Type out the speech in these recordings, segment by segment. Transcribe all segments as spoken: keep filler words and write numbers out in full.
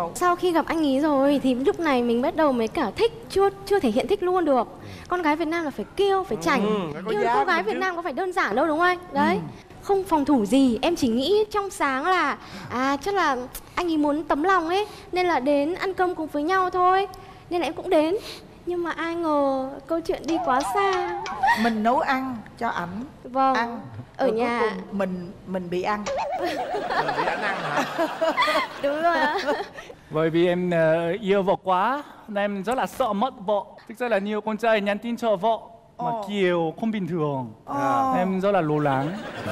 đâu? Sau khi gặp anh ý rồi thì lúc này mình bắt đầu mới cả thích, chưa chưa thể hiện thích luôn được. Con gái Việt Nam là phải kêu, phải chảnh. Ừ, Nhưng cô gái Việt chứ. Nam có phải đơn giản đâu đúng không anh? Đấy. Ừ. Không phòng thủ gì, em chỉ nghĩ trong sáng là à chắc là anh ấy muốn tấm lòng ấy, nên là đến ăn cơm cùng với nhau thôi. Nên là em cũng đến. Nhưng mà ai ngờ câu chuyện đi quá xa. Mình nấu ăn cho ảnh. Vâng. Ăn. Ở rồi nhà mình mình bị ăn. Mình bị ảnh ăn hả? Đúng rồi ạ. Bởi vì em uh, yêu vợ quá nên em rất là sợ mất vợ. Thực ra là nhiều con trai nhắn tin cho vợ mà oh. kiểu không bình thường. Oh. Em rất là lo lắng.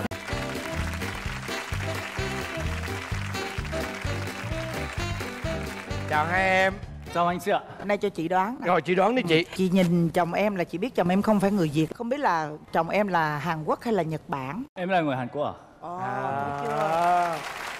Chào hai em. Chào anh chị ạ. Nay cho chị đoán. Rồi chị đoán đi chị. Chị nhìn chồng em là chị biết chồng em không phải người Việt. Không biết là chồng em là Hàn Quốc hay là Nhật Bản? Em là người Hàn Quốc à? Ồ, à. chưa?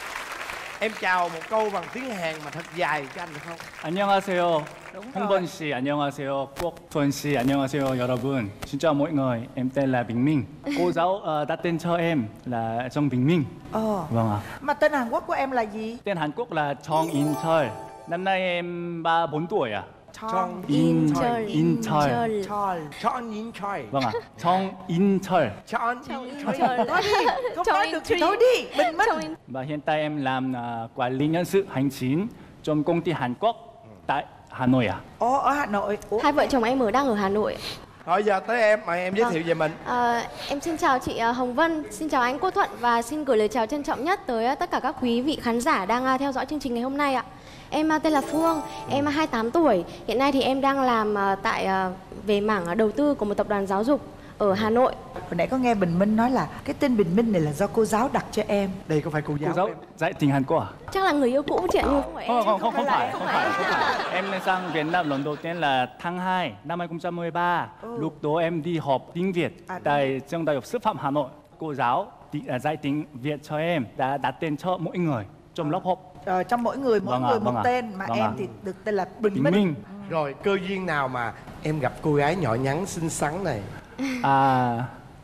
Em chào một câu bằng tiếng Hàn mà thật dài cho anh được không? 안녕하세요. 홍번 씨, 안녕하세요. quốc 씨, 안녕하세요, 여러분. Xin chào mọi người, em tên là Bình Minh. Cô giáo uh, đặt tên cho em là Trong Bình Minh. Ồ. Vâng ạ. Mà tên Hàn Quốc của em là gì? Tên Hàn Quốc là Trong In Chol. Năm nay em ba bốn tuổi à? Trong In Chol. In Chol. Trong In Chol. Vâng ạ. Trong In Chol. Trong In Chol. Nói đi, không nói được thì nói đi, Bình Minh. Và hiện tại em làm uh, quản lý nhân sự hành chính trong công ty Hàn Quốc tại Hà Nội à? Ồ, ở Hà Nội. Ủa? Hai vợ chồng em ở đang ở Hà Nội. Rồi giờ tới em, mời em giới thiệu về mình. À, em xin chào chị Hồng Vân, xin chào anh Quốc Thuận và xin gửi lời chào trân trọng nhất tới tất cả các quý vị khán giả đang theo dõi chương trình ngày hôm nay ạ. Em tên là Phương, em hai mươi tám tuổi. Hiện nay thì em đang làm tại về mảng đầu tư của một tập đoàn giáo dục ở Hà Nội. Hồi nãy có nghe Bình Minh nói là cái tên Bình Minh này là do cô giáo đặt cho em. Đây có phải cô giáo, cô giáo em dạy tiếng Hàn Quốc à? Chắc là người yêu cũ chị ạ, nhưng không phải không, em. Không, không, không, phải, không phải, không phải. Em sang Việt Nam lần đầu tiên là tháng hai năm hai không một ba. Ừ. Lúc đó em đi học tiếng Việt à, tại trường Đại học Sư phạm Hà Nội. Cô giáo dạy tiếng Việt cho em, đã đặt tên cho mỗi người trong lớp học. Ờ, trong mỗi người, mỗi vâng người à, một vâng tên mà vâng em à. thì được tên là Bình, Bình Minh. Minh. Rồi cơ duyên nào mà em gặp cô gái nhỏ nhắn xinh xắn này? À...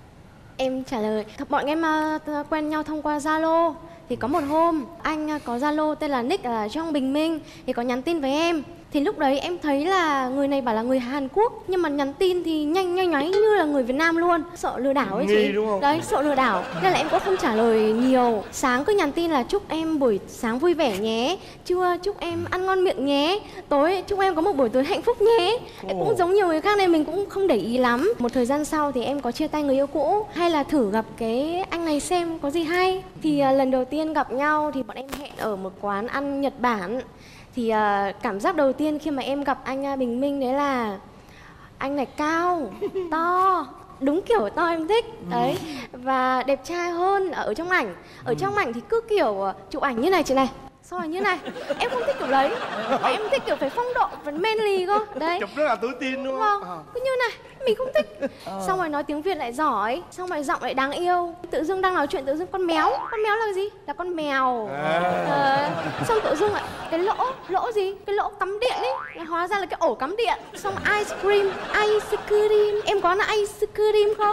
Em trả lời, bọn em uh, quen nhau thông qua Zalo. Thì có một hôm, anh uh, có Zalo tên là Nick là Trong Bình Minh. Thì có nhắn tin với em. Thì lúc đấy em thấy là người này bảo là người Hàn Quốc, nhưng mà nhắn tin thì nhanh nhanh nháy như là người Việt Nam luôn. Sợ lừa đảo ấy chị. Đúng không? Đấy, sợ lừa đảo. Nên là em cũng không trả lời nhiều. Sáng cứ nhắn tin là chúc em buổi sáng vui vẻ nhé. Trưa chúc em ăn ngon miệng nhé. Tối chúc em có một buổi tối hạnh phúc nhé. Em cũng giống nhiều người khác nên mình cũng không để ý lắm. Một thời gian sau thì em có chia tay người yêu cũ. Hay là thử gặp cái anh này xem có gì hay. Thì uh, lần đầu tiên gặp nhau thì bọn em hẹn ở một quán ăn Nhật Bản. Thì uh, cảm giác đầu tiên khi mà em gặp anh uh, Bình Minh đấy là anh này cao, to, đúng kiểu to em thích đấy, và đẹp trai hơn ở trong ảnh. Ở trong ảnh thì cứ kiểu uh, chụp ảnh như này chị này, xong rồi như này. Em không thích kiểu đấy, em thích kiểu phải phong độ, phải manly cơ. Đấy. Chụp rất là tự tin đúng không? Vâng, cứ như này, mình không thích. Xong rồi nói tiếng Việt lại giỏi, xong rồi giọng lại đáng yêu. Tự dưng đang nói chuyện tự dưng con méo. Con méo là gì? Là con mèo. À. À, xong tự dưng lại cái lỗ, lỗ gì? Cái lỗ cắm điện ấy, là hóa ra là cái ổ cắm điện. Xong ice cream, ice cream. Em có là ice cream không?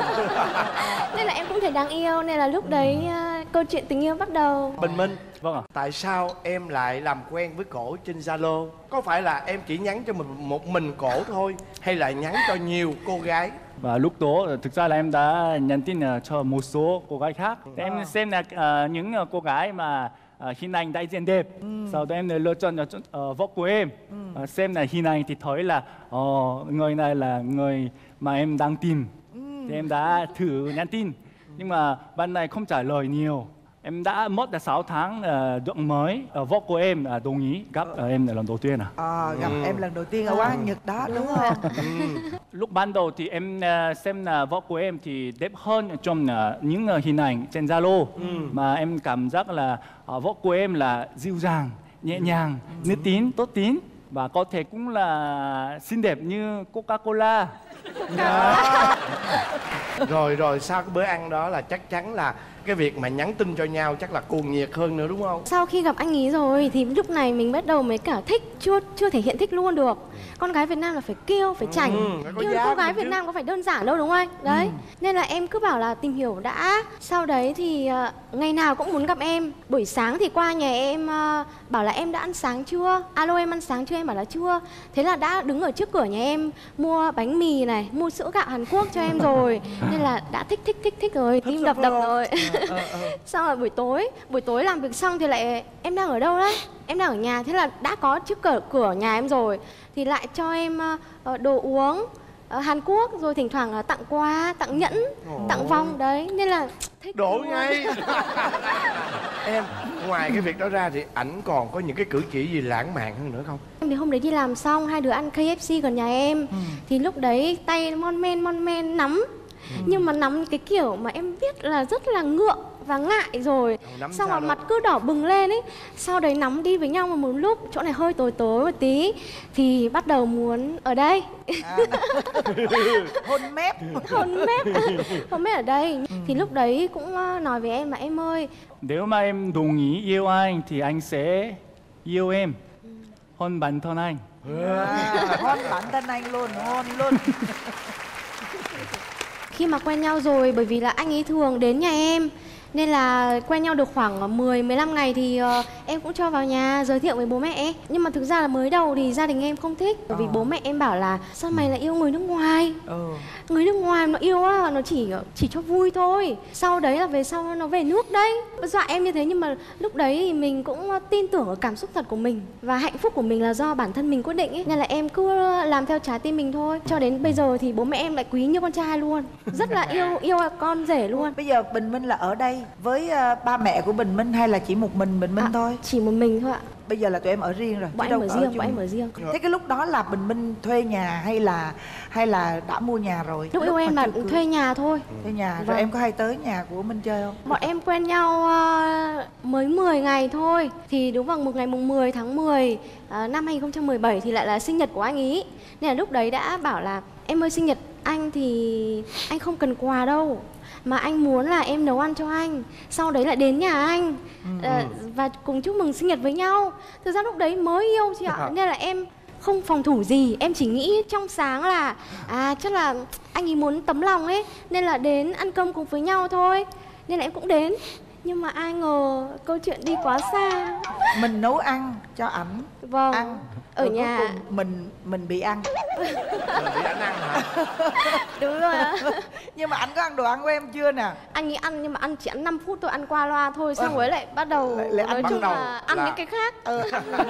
Nên là em cũng thấy đáng yêu. Nên là lúc đấy uh, câu chuyện tình yêu bắt đầu. Bình Minh. Vâng ạ. Tại sao em lại làm quen với cổ trên Zalo? Có phải là em chỉ nhắn cho mình một mình cổ thôi, hay là nhắn cho nhiều cô gái? Và lúc đó thực ra là em đã nhắn tin cho một số cô gái khác. À. Em xem là uh, những cô gái mà uh, hình ảnh đại diện đẹp. Ừ. Sau đó em lựa chọn uh, vợ của em. Ừ. Uh, xem là hình ảnh thì thấy là uh, người này là người mà em đang tìm. Ừ. Thì em đã thử nhắn tin. Nhưng mà bạn này không trả lời nhiều. Em đã mất là sáu tháng uh, được mới uh, vợ của em uh, đồng ý gặp uh, em là lần đầu tiên à. À, gặp ừ. em lần đầu tiên ở quán Nhật đó đúng, đúng không? Ừ. Lúc ban đầu thì em uh, xem là vợ của em thì đẹp hơn trong uh, những uh, hình ảnh trên Zalo. Ừ. Mà em cảm giác là uh, vợ của em là dịu dàng, nhẹ nhàng, ừ. nữ tín, tốt tín. Và có thể cũng là xinh đẹp như Coca-Cola. Dạ. Rồi rồi sau cái bữa ăn đó là chắc chắn là cái việc mà nhắn tin cho nhau chắc là cuồng nhiệt hơn nữa đúng không? Sau khi gặp anh ý rồi thì lúc này mình bắt đầu mới cả thích, chưa chưa thể hiện thích luôn được. Con gái Việt Nam là phải kêu, phải chảnh. Ừ, phải có Nhưng giá cô gái mình Việt chứ. Nam có phải đơn giản đâu đúng không anh? Đấy. Ừ. Nên là em cứ bảo là tìm hiểu đã. Sau đấy thì ờ, ngày nào cũng muốn gặp em. Buổi sáng thì qua nhà em ờ, bảo là em đã ăn sáng chưa? Alo em ăn sáng chưa? Em bảo là chưa. Thế là đã đứng ở trước cửa nhà em mua bánh mì này, mua sữa gạo Hàn Quốc cho em rồi. Nên là đã thích thích thích thích rồi, tim đập đập rồi. Ờ, ờ. Xong rồi buổi tối, buổi tối làm việc xong thì lại em đang ở đâu đấy? Em đang ở nhà, thế là đã có trước cửa cửa nhà em rồi thì lại cho em ờ, đồ uống ờ, Hàn Quốc, rồi thỉnh thoảng là tặng quà, tặng nhẫn, tặng vòng đấy, nên là thích Đổ luôn. ngay. Em, ngoài cái việc đó ra thì ảnh còn có những cái cử chỉ gì lãng mạn hơn nữa không? Em thì hôm đấy đi làm xong hai đứa ăn ca ép xê gần nhà em, thì lúc đấy tay mon men mon men nắm, nhưng mà nắm cái kiểu mà em biết là rất là ngượng và ngại rồi. Nắm Xong sao rồi đâu? mặt cứ đỏ bừng lên ấy. Sau đấy nắm đi với nhau mà một lúc chỗ này hơi tối tối một tí thì bắt đầu muốn ở đây. À. Hôn mép. Hôn mép. Hôn mép ở đây. Thì lúc đấy cũng ờ, nói với em là em ơi, Nếu mà em đồng ý yêu anh thì anh sẽ yêu em hơn bản thân anh. À, hôn bản thân anh luôn, hôn luôn. khi mà quen nhau rồi, bởi vì là anh ấy thường đến nhà em nên là quen nhau được khoảng mười mười lăm ngày thì uh, em cũng cho vào nhà giới thiệu với bố mẹ. Nhưng mà thực ra là mới đầu thì gia đình em không thích, bởi vì bố mẹ em bảo là sao mày lại yêu người nước ngoài. Ừ. Người nước ngoài nó yêu á, nó chỉ chỉ cho vui thôi. Sau đấy là về sau nó về nước đấy. Dọa em như thế, nhưng mà lúc đấy thì mình cũng tin tưởng ở cảm xúc thật của mình và hạnh phúc của mình là do bản thân mình quyết định ấy. Nên là em cứ làm theo trái tim mình thôi. Cho đến bây giờ thì bố mẹ em lại quý như con trai luôn, rất là yêu yêu con rể luôn. Bây giờ Bình Minh là ở đây với uh, ba mẹ của Bình Minh hay là chỉ một mình Bình Minh À, thôi? chỉ một mình thôi ạ. Bây giờ là tụi em ở riêng rồi. Bọn chứ em đâu ở có riêng, chung. bọn em ở riêng. Thế cái lúc đó là Bình Minh thuê nhà hay là hay là đã mua nhà rồi? Lúc yêu em mà là chưa cưới. thuê nhà thôi. Thuê nhà. Rồi Vâng. em có hay tới nhà của Minh chơi không? Bọn em quen nhau ờ, mới mười ngày thôi. Thì đúng vào một ngày mùng mười tháng mười ờ, năm hai không một bảy thì lại là sinh nhật của anh ý. Nên là lúc đấy đã bảo là em ơi, sinh nhật anh thì anh không cần quà đâu, mà anh muốn là em nấu ăn cho anh, sau đấy lại đến nhà anh ờ, và cùng chúc mừng sinh nhật với nhau. Thực ra lúc đấy mới yêu chị ạ, nên là em không phòng thủ gì, em chỉ nghĩ trong sáng là à chắc là anh ấy muốn tấm lòng ấy, nên là đến ăn cơm cùng với nhau thôi, nên là em cũng đến. Nhưng mà ai ngờ câu chuyện đi quá xa. Mình nấu ăn cho ảnh Vâng, ăn ở rồi cuối nhà. cùng mình mình bị ăn. Rồi bị ảnh ăn hả? Đúng rồi ạ. Nhưng mà ảnh có ăn đồ ăn của em chưa nè? Anh ấy ăn nhưng mà ăn chỉ ăn năm phút thôi, ăn qua loa thôi, xong rồi lại bắt đầu Lại- lại ăn nói bắt chung đầu là ăn là- những cái khác. Ừ.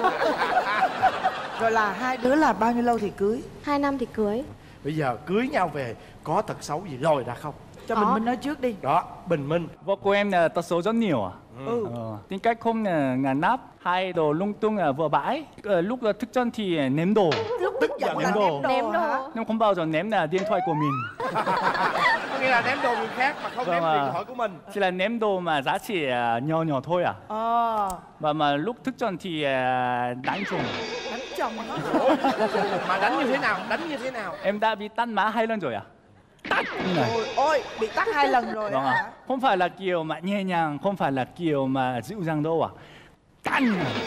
Rồi là hai đứa là bao nhiêu lâu thì cưới? Hai năm thì cưới. Bây giờ cưới nhau về có tật xấu gì lòi ra không? Cho Có. Bình Minh nói trước đi. Đó, Bình Minh. Vợ của em là tật xấu rất nhiều à? Ừ. Ờ, tính cách không là ngăn nắp, hay đồ lung tung là vừa bãi. Ờ, lúc là thức chân thì ném đồ, Lúc tức giận là ném đồ. ném đồ, Ném đồ. hả? nhưng không bao giờ ném là điện thoại của mình. Có nghĩa là ném đồ người khác mà không Vâng ném ạ. điện thoại của mình. Chỉ là ném đồ mà giá trị à, nhỏ nhỏ thôi à. Ờ. Và mà lúc thức chân thì à, đánh chồng. Đánh chồng nó. Mà đánh như thế nào? Đánh như thế nào? Em đã bị tát má hai lần rồi à? Tát như này. Ôi, ôi, bị tắt hai lần rồi Vâng hả? ạ. Không phải là kiểu mà nhẹ nhàng, không phải là kiểu mà dịu dàng đâu à. Tát như này.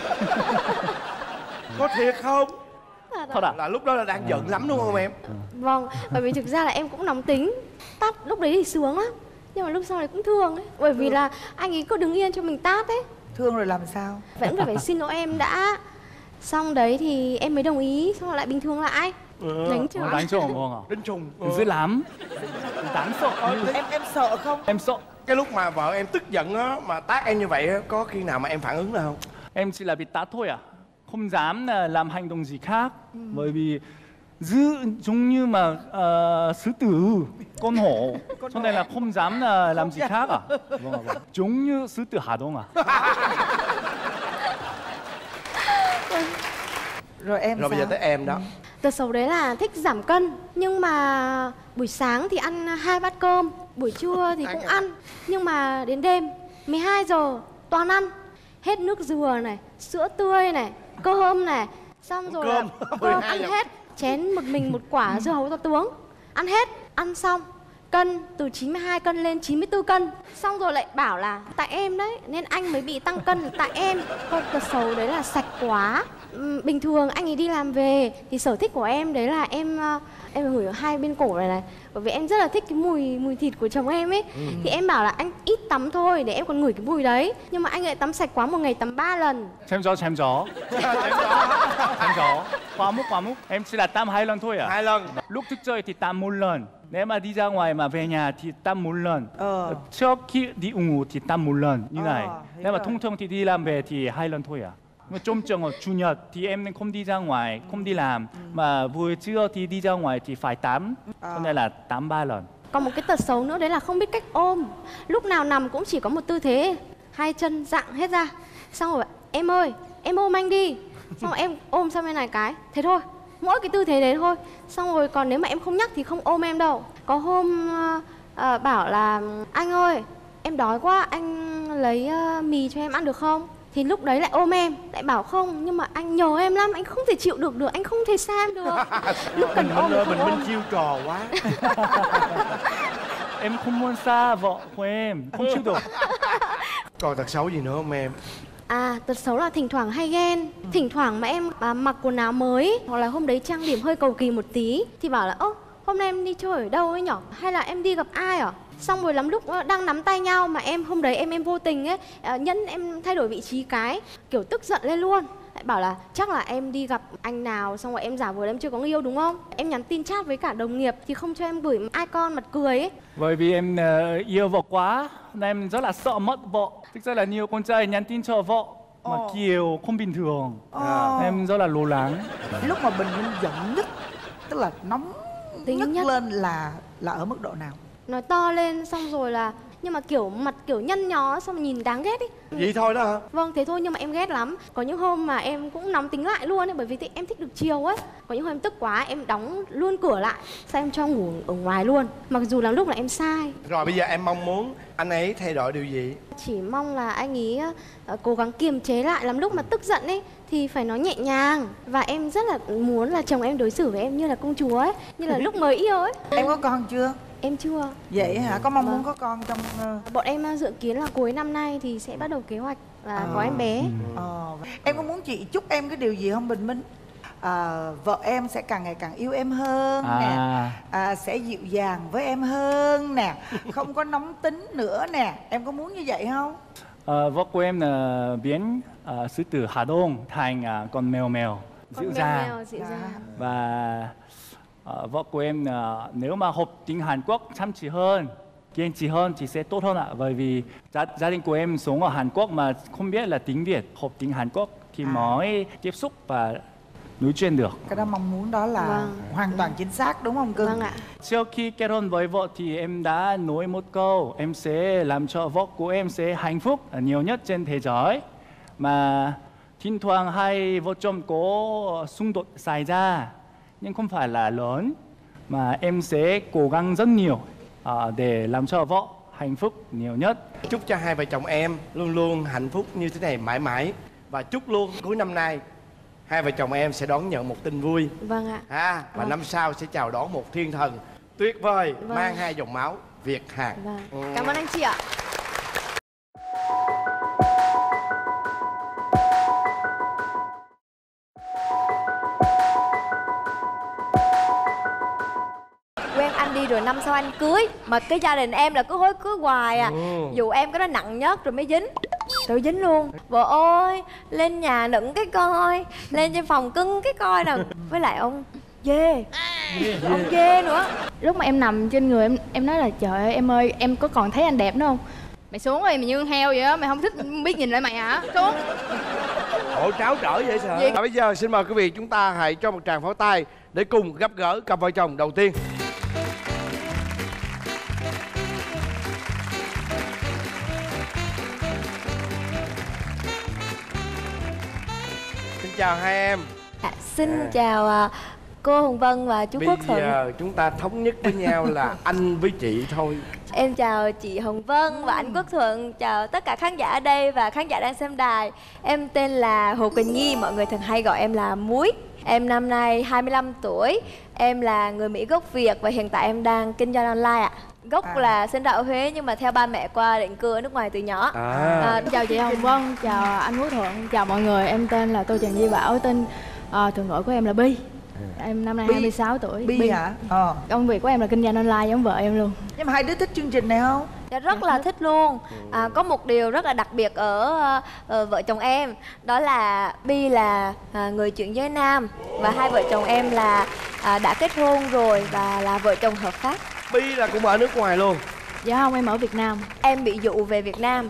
Có thiệt không? Thật à? Là lúc đó là đang giận lắm đúng không em? Vâng, bởi vì thực ra là em cũng nóng tính. Tát lúc đấy thì sướng lắm, nhưng mà lúc sau này cũng thương ấy. Bởi vì là anh ấy cứ đứng yên cho mình tát ấy. Thương rồi làm sao? Vẫn phải phải xin lỗi em đã. Xong đấy thì em mới đồng ý, xong rồi lại bình thường lại. Đánh chửi. Ờ, đánh chồng vâng ạ. Đánh trùng. Ừ. Dữ lắm. Đáng sợ. Em em sợ không? Em sợ. Cái lúc mà vợ em tức giận á, mà tát em như vậy á, có khi nào mà em phản ứng nào không? Em chỉ là bị tát thôi à. Không dám là làm hành động gì khác. Bởi vì dữ giống như mà uh, sư tử, con hổ. Cho nên là không dám là làm gì khác à. Vâng ạ, vâng. Giống như sư tử Hà Đông à. Rồi em Rồi bây giờ sao? tới em đó. Tật xấu đấy là thích giảm cân. Nhưng mà buổi sáng thì ăn hai bát cơm, buổi trưa thì cũng ăn. Nhưng mà đến đêm mười hai giờ toàn ăn. Hết nước dừa này, sữa tươi này, cơm này. Xong rồi là Cơm. cơm mười hai ăn giờ. hết. chén một mình một quả dưa hấu to tướng. Ăn hết, ăn xong cân từ chín mươi hai cân lên chín mươi tư cân. Xong rồi lại bảo là tại em đấy nên anh mới bị tăng cân, tại em. Con tật xấu đấy là sạch quá. Ừm, bình thường anh ấy đi làm về thì sở thích của em đấy là em uh, em ngửi ở hai bên cổ này này, bởi vì em rất là thích cái mùi mùi thịt của chồng em ấy. Ừ. Thì em bảo là anh ít tắm thôi để em còn ngửi cái mùi đấy, nhưng mà anh lại tắm sạch quá, một ngày tắm ba lần. Xem rõ, xem rõ. Xem rõ. Qua múc, qua múc. Em chỉ là tắm hai lần thôi à? Hai lần. Lúc thức dậy thì tắm một lần. Nếu mà đi ra ngoài mà về nhà thì tắm một lần. Ờ. Trước khi đi ngủ thì tắm một lần như Ờ, này. Nếu mà rồi. thông thường thì đi làm về thì hai lần thôi à? Nhưng mà trong trường hợp chủ nhật thì em không đi ra ngoài, không đi làm. Ừ. Mà buổi trưa thì đi ra ngoài thì phải tắm. Ờ. Cho nên là tắm ba lần. Còn một cái tật xấu nữa đấy là không biết cách ôm. Lúc nào nằm cũng chỉ có một tư thế, hai chân dặng hết ra. Xong rồi em ơi, em ôm anh đi. Xong rồi em ôm sang bên này cái, thế thôi. Mỗi cái tư thế đấy thôi. Xong rồi còn nếu mà em không nhắc thì không ôm em đâu. Có hôm uh, uh, bảo là anh ơi, em đói quá, anh lấy uh, mì cho em ăn được không? Thì lúc đấy lại ôm em, lại bảo không, nhưng mà anh nhớ em lắm, anh không thể chịu được được, anh không thể xa em được. Lúc cần ôm thì không mình ôm. mình chiêu trò quá. Em không muốn xa vợ của em, không chịu được. Còn tật xấu gì nữa không em? À, tật xấu là thỉnh thoảng hay ghen. Thỉnh thoảng mà em à, mặc quần áo mới, hoặc là hôm đấy trang điểm hơi cầu kỳ một tí, thì bảo là ơ, hôm nay em đi chơi ở đâu ấy nhở? Hay là em đi gặp ai à? Xong rồi lắm lúc đang nắm tay nhau mà em hôm đấy em em vô tình ấy, à, nhân em thay đổi vị trí cái, kiểu tức giận lên luôn. Lại bảo là chắc là em đi gặp anh nào, xong rồi em giả vờ em chưa có người yêu đúng không? Em nhắn tin chat với cả đồng nghiệp thì không cho em gửi icon mặt cười ấy. Bởi vì em uh, yêu vợ quá nên em rất là sợ mất vợ. Thực ra là nhiều con trai nhắn tin cho vợ mà Ồ. kiểu không bình thường. Ồ. Em rất là lo lắng. Lúc mà Bình Minh giận nhất, tức là nóng Tính nhất, nhất. lên là là ở mức độ nào? Nói to lên xong rồi là, nhưng mà kiểu mặt kiểu nhăn nhó, xong rồi nhìn đáng ghét ấy. Vậy thôi đó hả? Vâng, thế thôi, nhưng mà em ghét lắm. Có những hôm mà em cũng nóng tính lại luôn ấy, bởi vì thì em thích được chiều ấy. Có những hôm em tức quá em đóng luôn cửa lại, sao em cho ngủ ở ngoài luôn, mặc dù là lúc là em sai. Rồi bây giờ em mong muốn anh ấy thay đổi điều gì? Chỉ mong là anh ấy uh, cố gắng kiềm chế lại, làm lúc mà tức giận ấy thì phải nói nhẹ nhàng. Và em rất là muốn là chồng em đối xử với em như là công chúa ấy, như là lúc mới yêu ấy. Em có con chưa? Em chưa. Vậy hả? Có mong Vâng. muốn có con trong uh... Bọn em uh, dự kiến là cuối năm nay thì sẽ bắt đầu kế hoạch là À. có em bé. Ờ. Em có muốn chị chúc em cái điều gì không Bình Minh? À, vợ em sẽ càng ngày càng yêu em hơn À. nè, à, sẽ dịu dàng với em hơn nè, không có nóng tính nữa nè. Em có muốn như vậy không? Uh, vợ của em là biến uh, sư tử Hà Đông thành uh, con mèo mèo Con dịu mèo dàng. mèo dịu dàng. Và uh, vợ của em uh, nếu mà học tiếng Hàn Quốc chăm chỉ hơn, kiên trì hơn thì sẽ tốt hơn ạ. Bởi vì gia, gia đình của em sống ở Hàn Quốc mà không biết là tiếng Việt, học tiếng Hàn Quốc thì À. mới tiếp xúc và nói chuyện được. Cái đó mong muốn đó là Vâng. hoàn toàn chính xác đúng không cưng? Vâng ạ. Trước khi kết hôn với vợ thì em đã nói một câu, em sẽ làm cho vợ của em sẽ hạnh phúc nhiều nhất trên thế giới. Mà thỉnh thoảng hai vợ chồng có xung đột xảy ra, nhưng không phải là lớn, mà em sẽ cố gắng rất nhiều uh, để làm cho vợ hạnh phúc nhiều nhất. Chúc cho hai vợ chồng em luôn luôn hạnh phúc như thế này mãi mãi. Và chúc luôn cuối năm nay hai vợ chồng em sẽ đón nhận một tin vui. Vâng ạ. À, và Vâng. năm sau sẽ chào đón một thiên thần tuyệt vời Vâng. mang hai dòng máu Việt Hàn. Vâng. Ừ. Cảm ơn anh chị ạ. Quen anh đi rồi năm sau anh cưới, mà cái gia đình em là cứ hối cưới hoài à. Ừ. Dù em cái đó nặng nhất rồi mới dính, tự dính luôn. Vợ ơi, lên nhà nựng cái coi, lên trên phòng cưng cái coi nè. Với lại ông dê, ông dê nữa. Lúc mà em nằm trên người em em nói là trời ơi em ơi, em có còn thấy anh đẹp nữa không? Mày xuống đi, mày như con heo vậy á, mày không thích biết nhìn lại mày hả? Xuống. Ủa tráo trở vậy sợ. Gì? Và bây giờ xin mời quý vị chúng ta hãy cho một tràng pháo tay để cùng gặp gỡ cặp vợ chồng đầu tiên. Xin chào hai em. À, xin À. chào à, cô Hồng Vân và chú Bây Quốc Thuận. giờ chúng ta thống nhất với nhau là anh với chị thôi. em chào chị Hồng Vân và anh Quốc Thuận, chào tất cả khán giả ở đây và khán giả đang xem đài. Em tên là Hồ Quỳnh Nhi, mọi người thường hay gọi em là Muối. Em năm nay hai mươi lăm tuổi, em là người Mỹ gốc Việt và hiện tại em đang kinh doanh online ạ. Gốc à. là sinh ra ở Huế nhưng mà theo ba mẹ qua định cư ở nước ngoài từ nhỏ. À. À, chào chị Hồng Vân, chào anh Quốc Thuận, chào mọi người. Em tên là Tô Trần Di Bảo, tên uh, thường gọi của em là Bi. Em năm nay Bi. hai mươi sáu tuổi. Bi, Bi hả? Ờ. Công việc của em là kinh doanh online giống vợ em luôn. Nhưng mà hai đứa thích chương trình này không? Dạ, rất là thích luôn. À, có một điều rất là đặc biệt ở uh, vợ chồng em, đó là Bi là uh, người chuyển giới nam và hai vợ chồng em là uh, đã kết hôn rồi và là vợ chồng hợp pháp. Bi là cũng ở nước ngoài luôn. Dạ không, em ở Việt Nam. Em bị dụ về Việt Nam.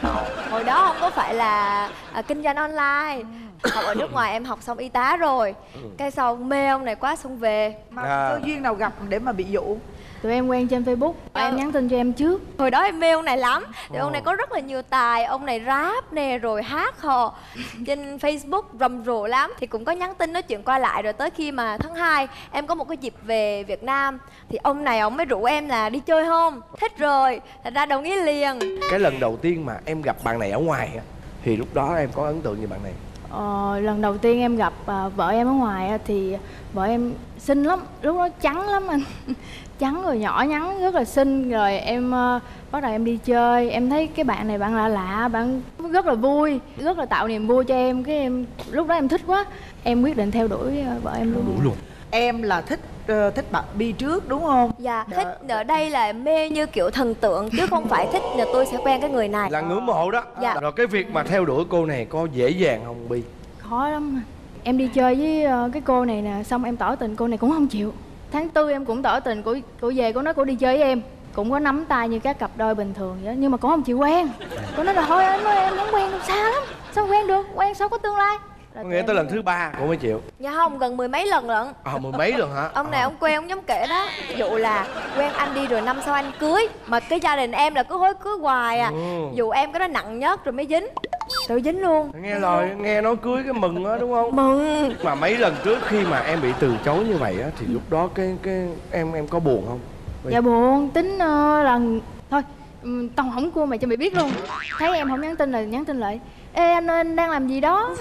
Hồi đó không có phải là uh, kinh doanh online, học ở nước ngoài, em học xong y tá rồi, cái sau mê ông này quá xong về. Mà à. cơ duyên nào gặp để mà bị dụ? Tụi em quen trên Facebook, à. em nhắn tin cho em trước. Hồi đó em mê ông này lắm, thì ông này có rất là nhiều tài, ông này rap nè, rồi hát hò trên Facebook rầm rộ lắm. Thì cũng có nhắn tin nói chuyện qua lại, rồi tới khi mà tháng hai em có một cái dịp về Việt Nam thì ông này ông mới rủ em là đi chơi không? Thích rồi, thành ra đồng ý liền. Cái lần đầu tiên mà em gặp bạn này ở ngoài thì lúc đó em có ấn tượng như bạn này? Ờ, lần đầu tiên em gặp uh, vợ em ở ngoài thì vợ em xinh lắm, lúc đó trắng lắm anh. Trắng rồi nhỏ nhắn, rất là xinh. Rồi em uh, bắt đầu em đi chơi, em thấy cái bạn này bạn lạ lạ, bạn rất là vui, rất là tạo niềm vui cho em. Cái em lúc đó em thích quá, em quyết định theo đuổi uh, vợ em luôn. Đuổi luôn. Em là thích uh, thích bạn Bi trước đúng không? Dạ, thích ở đây là mê như kiểu thần tượng chứ không phải thích là tôi sẽ quen cái người này. Là ngưỡng mộ đó. Dạ. Rồi cái việc mà theo đuổi cô này có dễ dàng không Bi? Khó lắm. Em đi chơi với uh, cái cô này nè, xong em tỏ tình, cô này cũng không chịu. Tháng tư em cũng tỏ tình, cô, cô về cô nói cô đi chơi với em, cũng có nắm tay như các cặp đôi bình thường vậy, nhưng mà cô không chịu quen. Cô nói là thôi anh ơi, em muốn quen được xa lắm, sao quen được, quen sao có tương lai. Có nghĩa tới lần thứ ba cô mới chịu? Dạ không, gần mười mấy lần lận. À, mười mấy lần hả? Ông này ông quen, ông giống kể đó, ví dụ là quen anh đi rồi năm sau anh cưới, mà cái gia đình em là cứ hối cưới hoài à. Ừ. Dù em cái đó nặng nhất rồi mới dính, tự dính luôn. Nghe lời, nghe nói cưới cái mừng á đúng không? Mừng. Mà mấy lần trước khi mà em bị từ chối như vậy á thì lúc đó cái cái em em có buồn không? Vì... Dạ buồn, tính uh, lần thôi um, tao không cua mày cho mày biết luôn. Thấy em không nhắn tin là nhắn tin lại, ê anh ơi anh đang làm gì đó.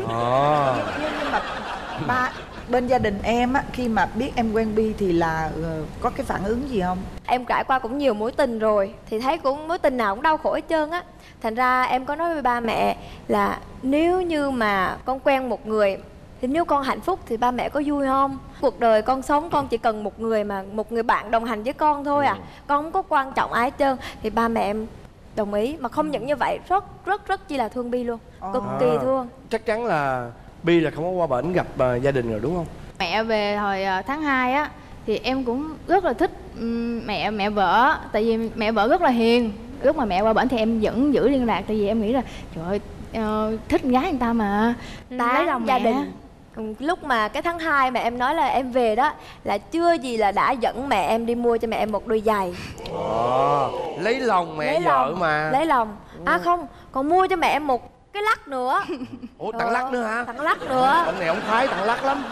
À. nhưng, nhưng mà ba bên gia đình em á, khi mà biết em quen Bi thì là uh, có cái phản ứng gì không? Em trải qua cũng nhiều mối tình rồi thì thấy cũng mối tình nào cũng đau khổ hết trơn á. Thành ra em có nói với ba mẹ là nếu như mà con quen một người thì nếu con hạnh phúc thì ba mẹ có vui không? Cuộc đời con sống con chỉ cần một người mà một người bạn đồng hành với con thôi à. Con không có quan trọng ai hết trơn. Thì ba mẹ em đồng ý, mà không những như vậy, rất rất rất chi là thương Bi luôn, à. Cực kỳ thương. Chắc chắn là Bi là không có qua bển gặp uh, gia đình rồi đúng không? Mẹ về hồi uh, tháng hai á thì em cũng rất là thích um, mẹ mẹ vợ, tại vì mẹ vợ rất là hiền. Lúc mà mẹ qua bển thì em vẫn giữ liên lạc, tại vì em nghĩ là trời ơi uh, thích con gái người ta mà lấy lòng gia mẹ. đình. Lúc mà cái tháng hai mà em nói là em về đó là chưa gì là đã dẫn mẹ em đi mua cho mẹ em một đôi giày. À, lấy lòng mẹ lấy vợ lòng, mà. Lấy lòng. À không, còn mua cho mẹ em một cái lắc nữa. Ủa tặng lắc nữa hả? Tặng lắc nữa. Ông này ông khoái tặng lắc lắm.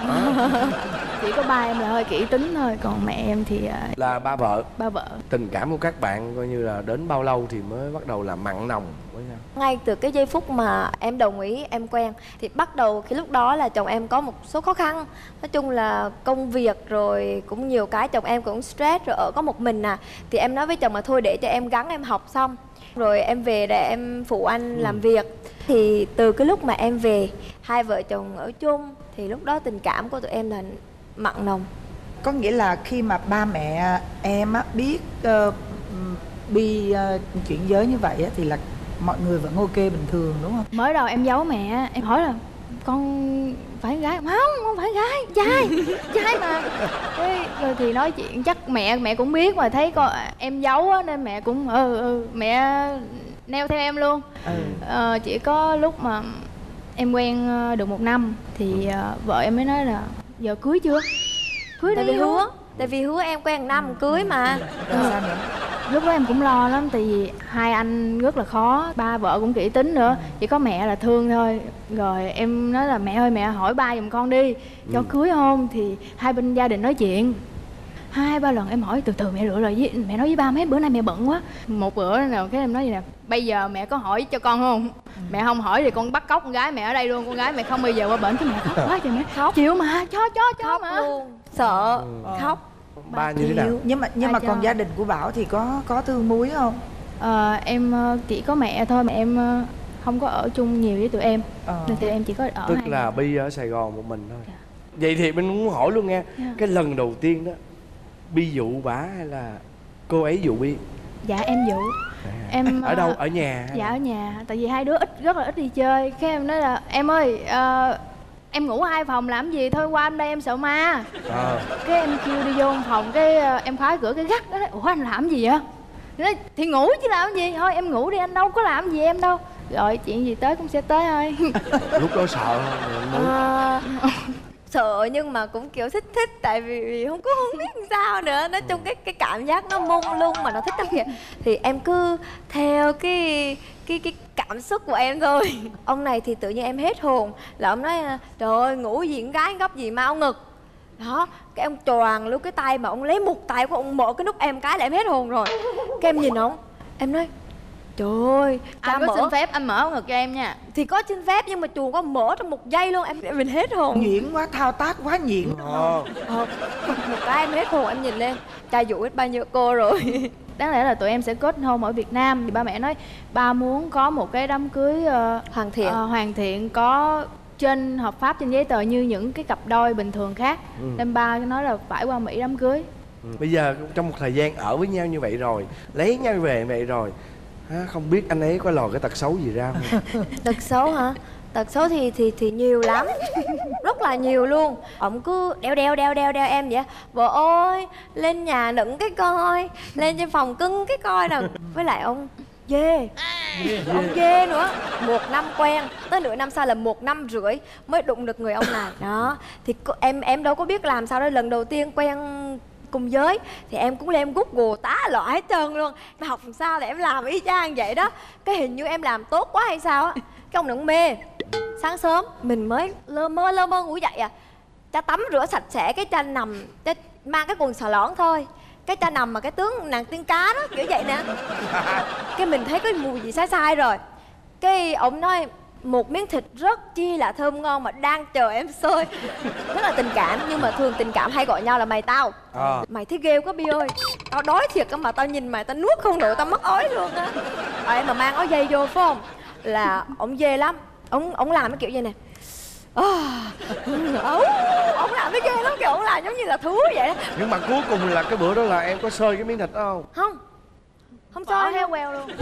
Chỉ có ba em là hơi kỹ tính thôi, còn mẹ em thì uh, là ba vợ. Ba vợ. Tình cảm của các bạn coi như là đến bao lâu thì mới bắt đầu là mặn nồng với nhau? Ngay từ cái giây phút mà em đồng ý em quen thì bắt đầu khi lúc đó là chồng em có một số khó khăn. Nói chung là công việc rồi cũng nhiều cái, chồng em cũng stress rồi ở có một mình à. Thì em nói với chồng là thôi để cho em gắng em học xong rồi em về để em phụ anh ừ. làm việc. Thì từ cái lúc mà em về hai vợ chồng ở chung thì lúc đó tình cảm của tụi em là mặn nồng. Có nghĩa là khi mà ba mẹ em á biết uh, Bi uh, chuyển giới như vậy á thì là mọi người vẫn ok bình thường đúng không? Mới đầu em giấu mẹ, em hỏi là con phải gái không? Không, không phải gái, trai, trai mà. Thế rồi thì nói chuyện chắc mẹ mẹ cũng biết mà thấy con em giấu á nên mẹ cũng ừ ừ mẹ neo theo em luôn. Ừ. Ờ, chỉ có lúc mà em quen được một năm thì uh, vợ em mới nói là giờ cưới chưa? Cưới tại đi vì hứa. hứa tại vì hứa em quen năm cưới mà. Ừ. Sao nữa? Lúc đó em cũng lo lắm, tại vì hai anh rất là khó, ba vợ cũng kỹ tính nữa, chỉ có mẹ là thương thôi. Rồi em nói là mẹ ơi mẹ hỏi ba giùm con đi, cho ừ. cưới không? Thì hai bên gia đình nói chuyện. hai ba lần em hỏi từ từ mẹ rửa rồi với mẹ nói với ba mấy bữa nay mẹ bận quá. Một bữa nào cái em nói vậy nè, bây giờ mẹ có hỏi cho con không? Mẹ không hỏi thì con bắt cóc con gái mẹ ở đây luôn, con gái mẹ không bao giờ qua bển. Cái mẹ khóc quá trời mẹ khóc chịu mà, cho cho cho khóc mà luôn, sợ Ừ. khóc. Ba như thế nào? Nhưng mà nhưng Ba mà cho. còn gia đình của Bảo thì có có thương Muối không? Ờ, em ờ, chỉ có mẹ thôi, mẹ em ờ, không có ở chung nhiều với tụi em. Ờ. Nên tụi em chỉ có ở Tức hai là người. Bi ở Sài Gòn một mình thôi. Dạ. Vậy thì mình muốn hỏi luôn nha, Dạ. cái lần đầu tiên đó Bi dụ bả hay là cô ấy dụ Bi? Dạ em dụ. Em Ở đâu? ờ, Ở nhà hay Dạ là- ở nhà, tại vì hai đứa ít rất là ít đi chơi. Cái em nói là em ơi, ờ, em ngủ hai phòng làm gì thôi, qua bên đây em sợ ma. Ờ. Cái em kêu đi vô phòng, cái ờ, em khóa cửa cái gắt đó. Ủa anh làm gì vậy? Nói, thì ngủ chứ làm gì, thôi em ngủ đi, anh đâu có làm gì em đâu. Rồi chuyện gì tới cũng sẽ tới thôi. Lúc đó sợ không? Muốn- À, sợ nhưng mà cũng kiểu thích thích, tại vì vì không có không biết làm sao nữa. Nói chung cái cái cảm giác nó mông lung mà nó thích lắm kìa. Thì em cứ theo cái cái cái cảm xúc của em thôi. Ông này thì tự nhiên em hết hồn, là ông nói trời ơi ngủ gì con gái gấp gì mau ngực. Đó, cái ông choàng luôn cái tay mà ông lấy một tay của ông mở cái nút em cái là em hết hồn rồi. Cái em nhìn ông, em nói trời ơi, cha Anh có mở xin phép anh mở ngực cho em nha. thì có xin phép nhưng mà chuồng có mở trong một giây luôn, em em mình hết hồn. Nhuyễn quá, thao tác quá nhuyễn. Ờ. Ờ, một cái em hết hồn, em nhìn lên cha dụ hết bao nhiêu cô rồi. Đáng lẽ là tụi em sẽ kết hôn ở Việt Nam, thì ba mẹ nói ba muốn có một cái đám cưới ờ, Hoàn thiện. ờ, hoàn thiện, có trên hợp pháp trên giấy tờ như những cái cặp đôi bình thường khác. Ừ. Nên ba nói là phải qua Mỹ đám cưới. Ừ. Bây giờ trong một thời gian ở với nhau như vậy rồi, lấy nhau về vậy rồi, ha, không biết anh ấy có lòi cái tật xấu gì ra không? Tật xấu hả? Tật xấu thì thì thì nhiều lắm, rất là nhiều luôn. Ông cứ đeo đeo đeo đeo đeo em vậy. Vợ ơi, lên nhà nựng cái coi, lên trên phòng cưng cái coi nào. Với lại ông dê, ông dê nữa. Một năm quen, tới nửa năm sau là một năm rưỡi mới đụng được người ông này. Đó, thì cô- em em đâu có biết làm sao đó. Lần đầu tiên quen cùng giới thì em cũng lên Google tá loại hết trơn luôn. Mà học làm sao để em làm y chang vậy đó. Cái hình như em làm tốt quá hay sao á. Cái ông này ông mê. Sáng sớm mình mới lơ mơ lơ mơ ngủ dậy à, cha tắm rửa sạch sẽ, cái cha nằm, cha mang cái quần xà lỏn thôi, cái cha nằm mà cái tướng nàng tiên cá đó, kiểu vậy nè. Cái mình thấy cái mùi gì sai sai rồi. Cái ông nói một miếng thịt rất chi là thơm ngon mà đang chờ em xơi. Rất là tình cảm, nhưng mà thường tình cảm hay gọi nhau là mày tao. Ờ. Mày thấy ghê quá Bi ơi, tao đói thiệt á mà tao nhìn mày tao nuốt không nổi, tao mất ói luôn á. Ờ, em mà mang áo dây vô phải không, là ông ghê lắm. Ông ông làm cái kiểu vậy nè. À, ông, ông làm cái ghê lắm, kiểu ông làm giống như là thú vậy đó. Nhưng mà cuối cùng là cái bữa đó là em có xơi cái miếng thịt đó không? Không, không Bỏ cho heo queo luôn.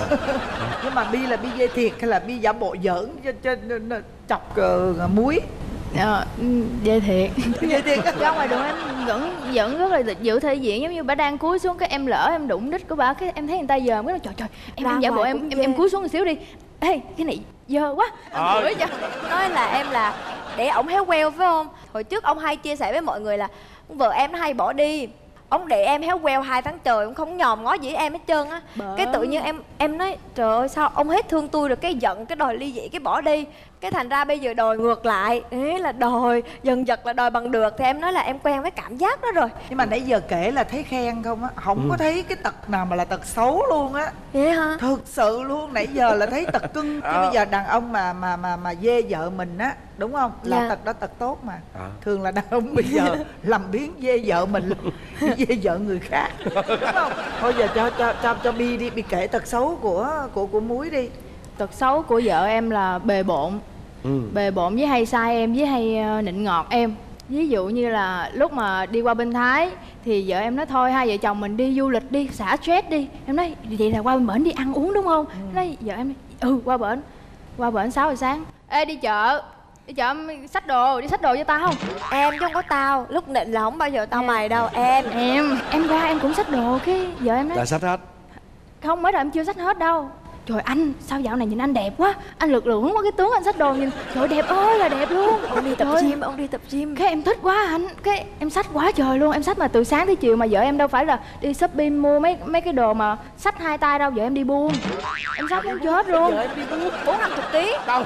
Nhưng mà Bi là Bi dê thiệt hay là Bi giả bộ giỡn cho, cho, cho chọc uh, Muối? Ờ, ừ, vậy thiệt. Dê thiệt á. Ra ngoài đường em vẫn vẫn rất là giữ thể diện, giống như bà đang cúi xuống cái em lỡ em đụng đít của bà, cái em thấy người ta dòm cái nó trời trời em Ra em giả bộ ngoài em cũng em em ghê. cúi xuống một xíu đi. Ê cái này dơ quá. Em Ờ. rửa cho. nói là em là để ổng héo queo phải không. Hồi trước ông hay chia sẻ với mọi người là vợ em nó hay bỏ đi, ông để em héo queo hai tháng trời, ông không nhòm ngó gì em hết trơn á. Bở. Cái tự nhiên em em nói trời ơi sao ông hết thương tôi rồi, cái giận cái đòi ly dị cái bỏ đi. Cái thành ra bây giờ đòi ngược lại, ấy là đòi dần dật là đòi bằng được. Thì em nói là em quen với cảm giác đó rồi. Nhưng mà nãy giờ kể là thấy khen không á, không Ừ. có thấy cái tật nào mà là tật xấu luôn á. Vậy hả? Thực sự luôn, nãy giờ là thấy tật cưng. Chứ Ờ. bây giờ đàn ông mà mà mà mà dê vợ mình á, đúng không? Là Dạ. tật đó tật tốt mà. Ờ. Thường là đàn ông bây giờ làm biến dê vợ mình là dê vợ người khác, đúng không? Thôi giờ cho cho cho cho Bi đi, Bi kể tật xấu của của của Muối đi. Tật xấu của vợ em là bề bộn. Ừ. Bề bộn với hay sai em, với hay ờ, nịnh ngọt em. Ví dụ như là lúc mà đi qua bên Thái thì vợ em nói thôi hai vợ chồng mình đi du lịch đi, xả stress đi. Em nói vậy là qua bên bển đi ăn uống đúng không? Ừ. Nói vợ em ừ qua bển. Qua bển sáu giờ sáng. Ê đi chợ. Đi chợ xách đồ, đi xách đồ cho tao không? Em chứ không có tao, lúc nịnh là không bao giờ tao Em. mày đâu em. Em, em qua em cũng xách đồ, cái vợ em nói Là sách hết. không, mới đầu em chưa xách hết đâu. Trời anh, sao dạo này nhìn anh đẹp quá, anh lực lượng quá, cái tướng anh xách đồ nhìn trời đẹp ơi là đẹp luôn. Ông đi tập Trời. gym, ông đi tập gym. Cái em thích quá anh, cái em xách quá trời luôn, em xách mà từ sáng tới chiều, mà vợ em đâu phải là đi shopping mua mấy mấy cái đồ mà xách hai tay đâu, vợ em đi buôn. Em xách muốn chết luôn. Vợ em đi buôn. Bốn năm chục ký. Đâu?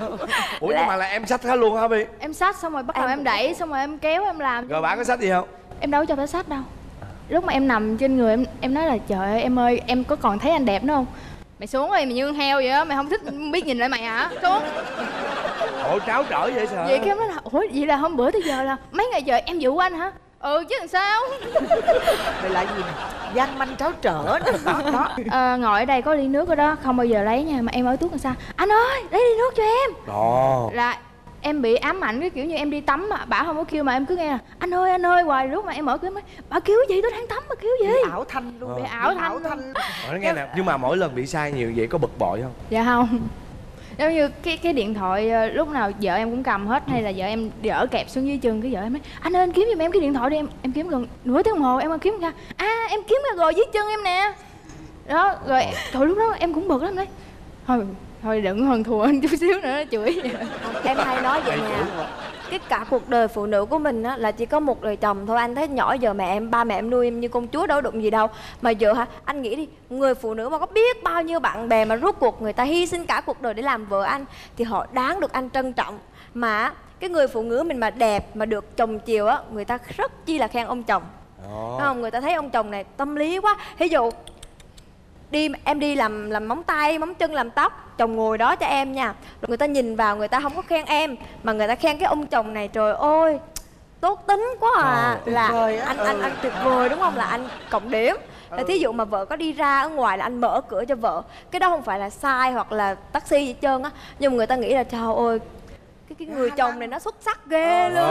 Ủa nhưng mà là em sách hết luôn hả Bi? Em xách xong rồi bắt đầu Em em đẩy, xong rồi em kéo em làm. Rồi bà có sách gì không? Em đâu có cho tới sách đâu. Lúc mà em nằm trên người em em nói là trời ơi em ơi, em có còn thấy anh đẹp nữa không? Mày xuống đi, mày như con heo vậy á, mày không thích biết nhìn lại mày hả? Xuống. Ủa tráo trở vậy sao? Vậy cái em nói là ủa vậy là hôm bữa tới giờ là mấy ngày giờ em dụ anh hả? Ừ chứ làm sao? Vậy là gì nè? Gian manh tráo trở đó, đó. À, ngồi ở đây có ly nước ở đó không bao giờ lấy nha, mà em ở tuốt làm sao? Anh ơi lấy ly nước cho em. Đó. Là em bị ám ảnh cái kiểu như em đi tắm mà bả không có kêu mà em cứ nghe là anh ơi anh ơi hoài. Lúc mà em mở cửa em nói bả kêu gì, tôi đang tắm mà kêu gì? Bị ảo thanh luôn. Bị ảo thanh, ảo thanh. Nói nghe nè, nhưng mà mỗi lần bị sai nhiều vậy có bực bội không? Dạ không. Giống như cái cái điện thoại lúc nào vợ em cũng cầm hết, hay là vợ em dở kẹp xuống dưới chân, cái vợ em nói anh ơi anh kiếm giùm em cái điện thoại đi. Em em kiếm gần nửa tiếng đồng hồ em kiếm ra, à em kiếm ra rồi dưới chân em nè. Đó rồi trời lúc đó em cũng bực lắm đấy. Thôi thôi đừng hơn thua anh chút xíu nữa chửi. Em hay nói vậy nè, cái cả cuộc đời phụ nữ của mình á là chỉ có một đời chồng thôi. Anh thấy nhỏ giờ mẹ em, ba mẹ em nuôi em như công chúa đâu đụng gì đâu. Mà giờ hả, anh nghĩ đi, người phụ nữ mà có biết bao nhiêu bạn bè mà rốt cuộc người ta hy sinh cả cuộc đời để làm vợ anh, thì họ đáng được anh trân trọng. Mà cái người phụ nữ mình mà đẹp mà được chồng chiều á, người ta rất chi là khen ông chồng. Đúng không? Người ta thấy ông chồng này tâm lý quá. Ví dụ đi em đi làm làm móng tay móng chân làm tóc, chồng ngồi đó cho em nha, rồi người ta nhìn vào người ta không có khen em mà người ta khen cái ông chồng này, trời ơi tốt tính quá à. Trời, là anh anh anh tuyệt vời đúng không, là anh cộng điểm. Là thí dụ mà vợ có đi ra ở ngoài là anh mở cửa cho vợ, cái đó không phải là sai hoặc là taxi gì hết trơn á, nhưng mà người ta nghĩ là trời ơi cái cái người chồng này nó xuất sắc ghê luôn.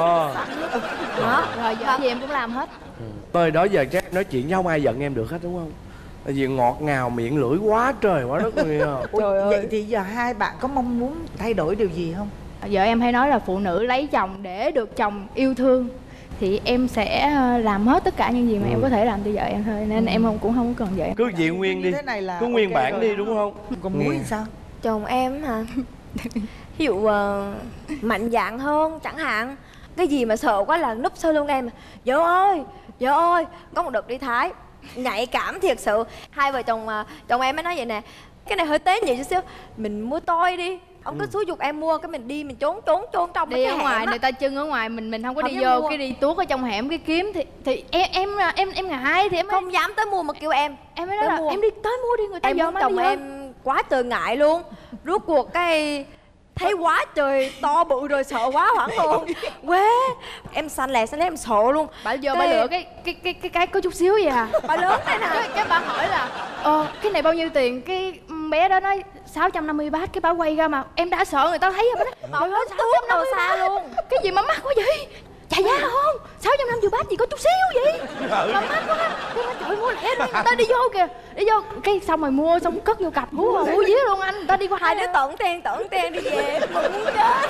Đó rồi giờ gì em cũng làm hết. Tới đó giờ chắc nói chuyện với không ai giận em được hết đúng không? Tại vì ngọt ngào miệng lưỡi quá trời quá đất người. Trời ơi. Vậy thì giờ hai bạn có mong muốn thay đổi điều gì không? Vợ em hay nói là phụ nữ lấy chồng để được chồng yêu thương, thì em sẽ làm hết tất cả những gì mà ừ. em có thể làm cho vợ em thôi, nên ừ. em không cũng không cần vợ em. Cứ giữ nguyên đi, cứ nguyên okay bản đi rồi. Đúng không? Còn muốn sao? Chồng em hả? Ví dụ uh, mạnh dạn hơn chẳng hạn. Cái gì mà sợ quá là núp sau lưng em. Vợ ơi, vợ ơi, có một đợt đi Thái nhạy cảm thiệt sự, hai vợ chồng chồng em mới nói vậy nè, cái này hơi tế nhị chút xíu, mình mua tôi đi. Ông cứ xúi giục em mua, cái mình đi mình trốn trốn trốn trong đi cái ở ngoài, người ta chân ở ngoài, mình mình không có không đi vô mua. Cái đi tuốt ở trong hẻm cái kiếm thì thì em em em em ngại thì em không dám tới mua mà kêu em em mới nói là mua. Em đi tới mua đi, người ta em chồng em quá trời ngại luôn. Rốt cuộc cái thấy quá trời to bự rồi sợ quá hoảng luôn. Quê em xanh lè xanh lè em sợ luôn. Bà giờ cái... bà lựa cái cái cái cái cái có chút xíu vậy à. Bà lớn thế nào cái, cái bà hỏi là ờ cái này bao nhiêu tiền, cái bé đó nói sáu trăm năm mươi bát, cái bà quay ra mà em đã sợ người ta thấy rồi. Bà nói trời ơi sáu trăm năm mươi xa luôn. Cái gì mà mắc quá vậy? Trả giá không? sáu trăm năm mươi bát gì có chút xíu vậy? Mà mắc quá. Cái mà trời mua lẹ đi, người ta đi vô kìa. Đi vô cái xong rồi mua xong cất vô cặp hú hú dí luôn anh. Người ta đi qua hai đứa tận tiền tận tiền đi về muốn chết.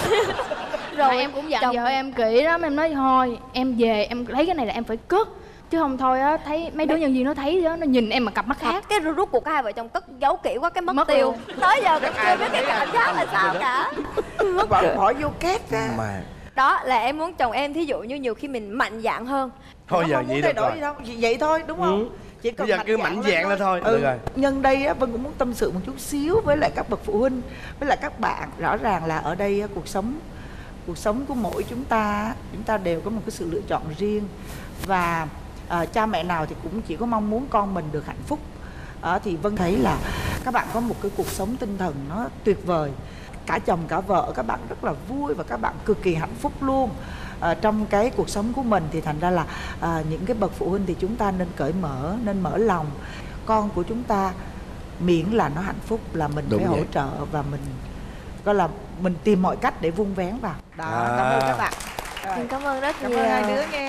Rồi mà em cũng dặn chồng... vợ em kỹ lắm, em nói thôi em về em lấy cái này là em phải cất, chứ không thôi á thấy mấy đứa nhân viên nó thấy đó, nó nhìn em mà cặp mắt khác. Cái rút cuộc hai vợ chồng cất giấu kỹ quá cái mất, mất tiêu luôn. Tới giờ cũng chưa biết cái cảm giác là sao cả. Mất bỏ, bỏ vô két ra mà. Đó là em muốn chồng em, thí dụ như nhiều khi mình mạnh dạn hơn. Thôi giờ vậy được rồi. Đâu. Vậy thôi đúng không? Ừ. Chỉ cần bây giờ cứ mạnh dạn lên thôi. Ừ. Được rồi. Nhân đây á, Vân cũng muốn tâm sự một chút xíu với lại các bậc phụ huynh, với lại các bạn. Rõ ràng là ở đây cuộc sống cuộc sống của mỗi chúng ta, chúng ta đều có một cái sự lựa chọn riêng, và à, cha mẹ nào thì cũng chỉ có mong muốn con mình được hạnh phúc. À, thì Vân thấy là các bạn có một cái cuộc sống tinh thần nó tuyệt vời, cả chồng cả vợ các bạn rất là vui và các bạn cực kỳ hạnh phúc luôn à, trong cái cuộc sống của mình. Thì thành ra là à, những cái bậc phụ huynh thì chúng ta nên cởi mở, nên mở lòng. Con của chúng ta miễn là nó hạnh phúc là mình Đúng phải vậy. hỗ trợ, và mình coi là mình tìm mọi cách để vun vén vào đó. À. Cảm ơn các bạn. Rồi. Cảm ơn rất cảm nhiều. Cảm ơn hai đứa nghe.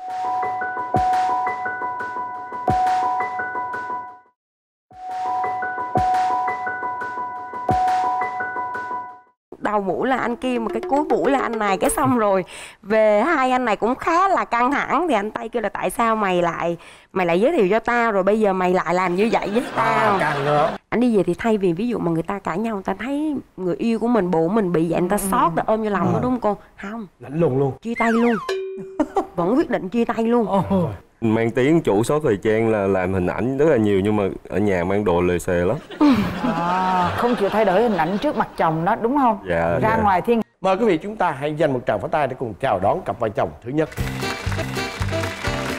Đầu buổi là anh kia mà cái cuối buổi là anh này, cái xong rồi về hai anh này cũng khá là căng thẳng, thì anh Tây kêu là tại sao mày lại mày lại giới thiệu cho tao, rồi bây giờ mày lại làm như vậy với tao. À, anh đi về thì thay vì ví dụ mà người ta cãi nhau, người ta thấy người yêu của mình, bộ mình bị vậy, người ta xót, ta ôm vô lòng đó, đúng không cô? Không, lạnh lùng luôn, chia tay luôn. Vẫn quyết định chia tay luôn. Oh. Mang tiếng chủ số thời trang là làm hình ảnh rất là nhiều, nhưng mà ở nhà mang đồ lề xề lắm. À, không chịu thay đổi hình ảnh trước mặt chồng đó đúng không? Dạ, ra dạ. ngoài thiên. Mời quý vị chúng ta hãy dành một tràng pháo tay để cùng chào đón cặp vợ chồng thứ nhất.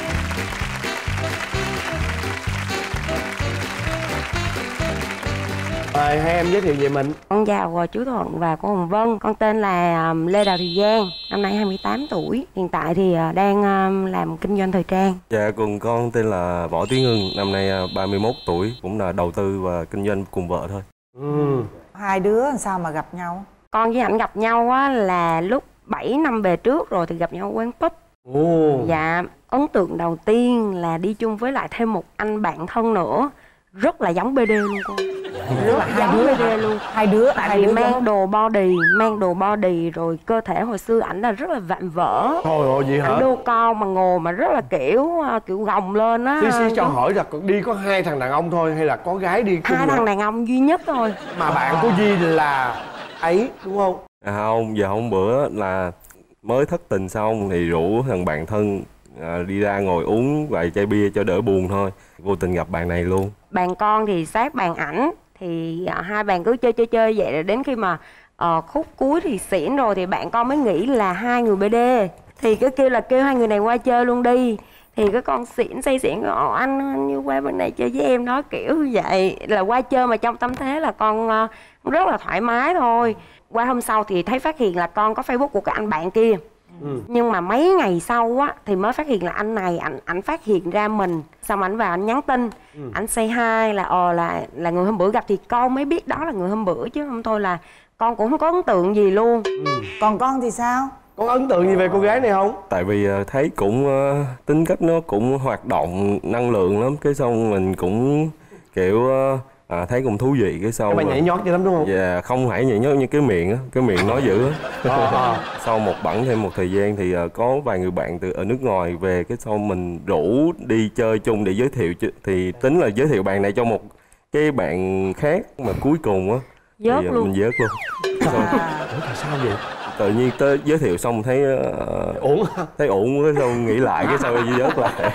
Mời hai em giới thiệu về mình. Con chào chú Thuận và cô Hồng Vân. Con tên là Lê Đào Thị Giang, năm nay hai mươi tám tuổi. Hiện tại thì đang làm kinh doanh thời trang. Dạ, cùng con tên là Võ Tiến Hưng, năm nay ba mươi mốt tuổi, cũng là đầu tư và kinh doanh cùng vợ thôi. Ừ. Hai đứa làm sao mà gặp nhau? Con với ảnh gặp nhau á là lúc bảy năm về trước rồi, thì gặp nhau quán pub. Ồ. Dạ, ấn tượng đầu tiên là đi chung với lại thêm một anh bạn thân nữa, rất là giống bê đê luôn cô. Rất là giống bê đê luôn. Hai đứa, tại hai vì đứa mang giống. đồ body, mang đồ body rồi cơ thể hồi xưa ảnh là rất là vạm vỡ. Thôi ôi vậy hả? Ảnh đô con mà ngồi mà rất là kiểu kiểu gồng lên á. Xí xí cho hỏi là đi có hai thằng đàn ông thôi hay là có gái đi chung? Hai nữa? thằng đàn ông duy nhất thôi. Mà bạn của Di là ấy đúng không? À không, giờ hôm bữa là mới thất tình xong thì rủ thằng bạn thân à, đi ra ngồi uống vài chai bia cho đỡ buồn thôi. Vô tình gặp bạn này luôn. Bạn con thì sát bạn ảnh, thì à, hai bạn cứ chơi chơi chơi vậy, rồi đến khi mà uh, khúc cuối thì xỉn rồi thì bạn con mới nghĩ là hai người bê đê, thì cứ kêu là kêu hai người này qua chơi luôn đi. Thì cái con xỉn say xỉn ồ anh, anh như qua bên này chơi với em đó, kiểu như vậy là qua chơi mà trong tâm thế là con uh, rất là thoải mái thôi. Qua hôm sau thì thấy phát hiện là con có Facebook của cái anh bạn kia. Ừ. Nhưng mà mấy ngày sau á thì mới phát hiện là anh này ảnh ảnh phát hiện ra mình, xong ảnh vào ảnh nhắn tin, ừ. ảnh say hi là ờ là là người hôm bữa gặp, thì con mới biết đó là người hôm bữa, chứ không thôi là con cũng không có ấn tượng gì luôn. Ừ. Còn con thì sao? Có ấn tượng gì về cô gái này không? Tại vì thấy cũng uh, tính cách nó cũng hoạt động năng lượng lắm, cái xong mình cũng kiểu uh, à, thấy cũng thú vị, cái sau cái bà nhảy nhót vậy lắm đúng không? Dạ không phải nhảy nhót như cái miệng á, cái miệng nói dữ á. Sau một bẵng thêm một thời gian thì uh, có vài người bạn từ ở nước ngoài về, cái sau mình rủ đi chơi chung để giới thiệu, thì tính là giới thiệu bạn này cho một cái bạn khác, mà cuối cùng á Dớt thì, uh, luôn. mình dớt luôn. À. Ủa tại sao vậy? Tự nhiên tới giới thiệu xong thấy uh, ổn thấy ổn, cái xong nghĩ lại cái sau đi dớt lại.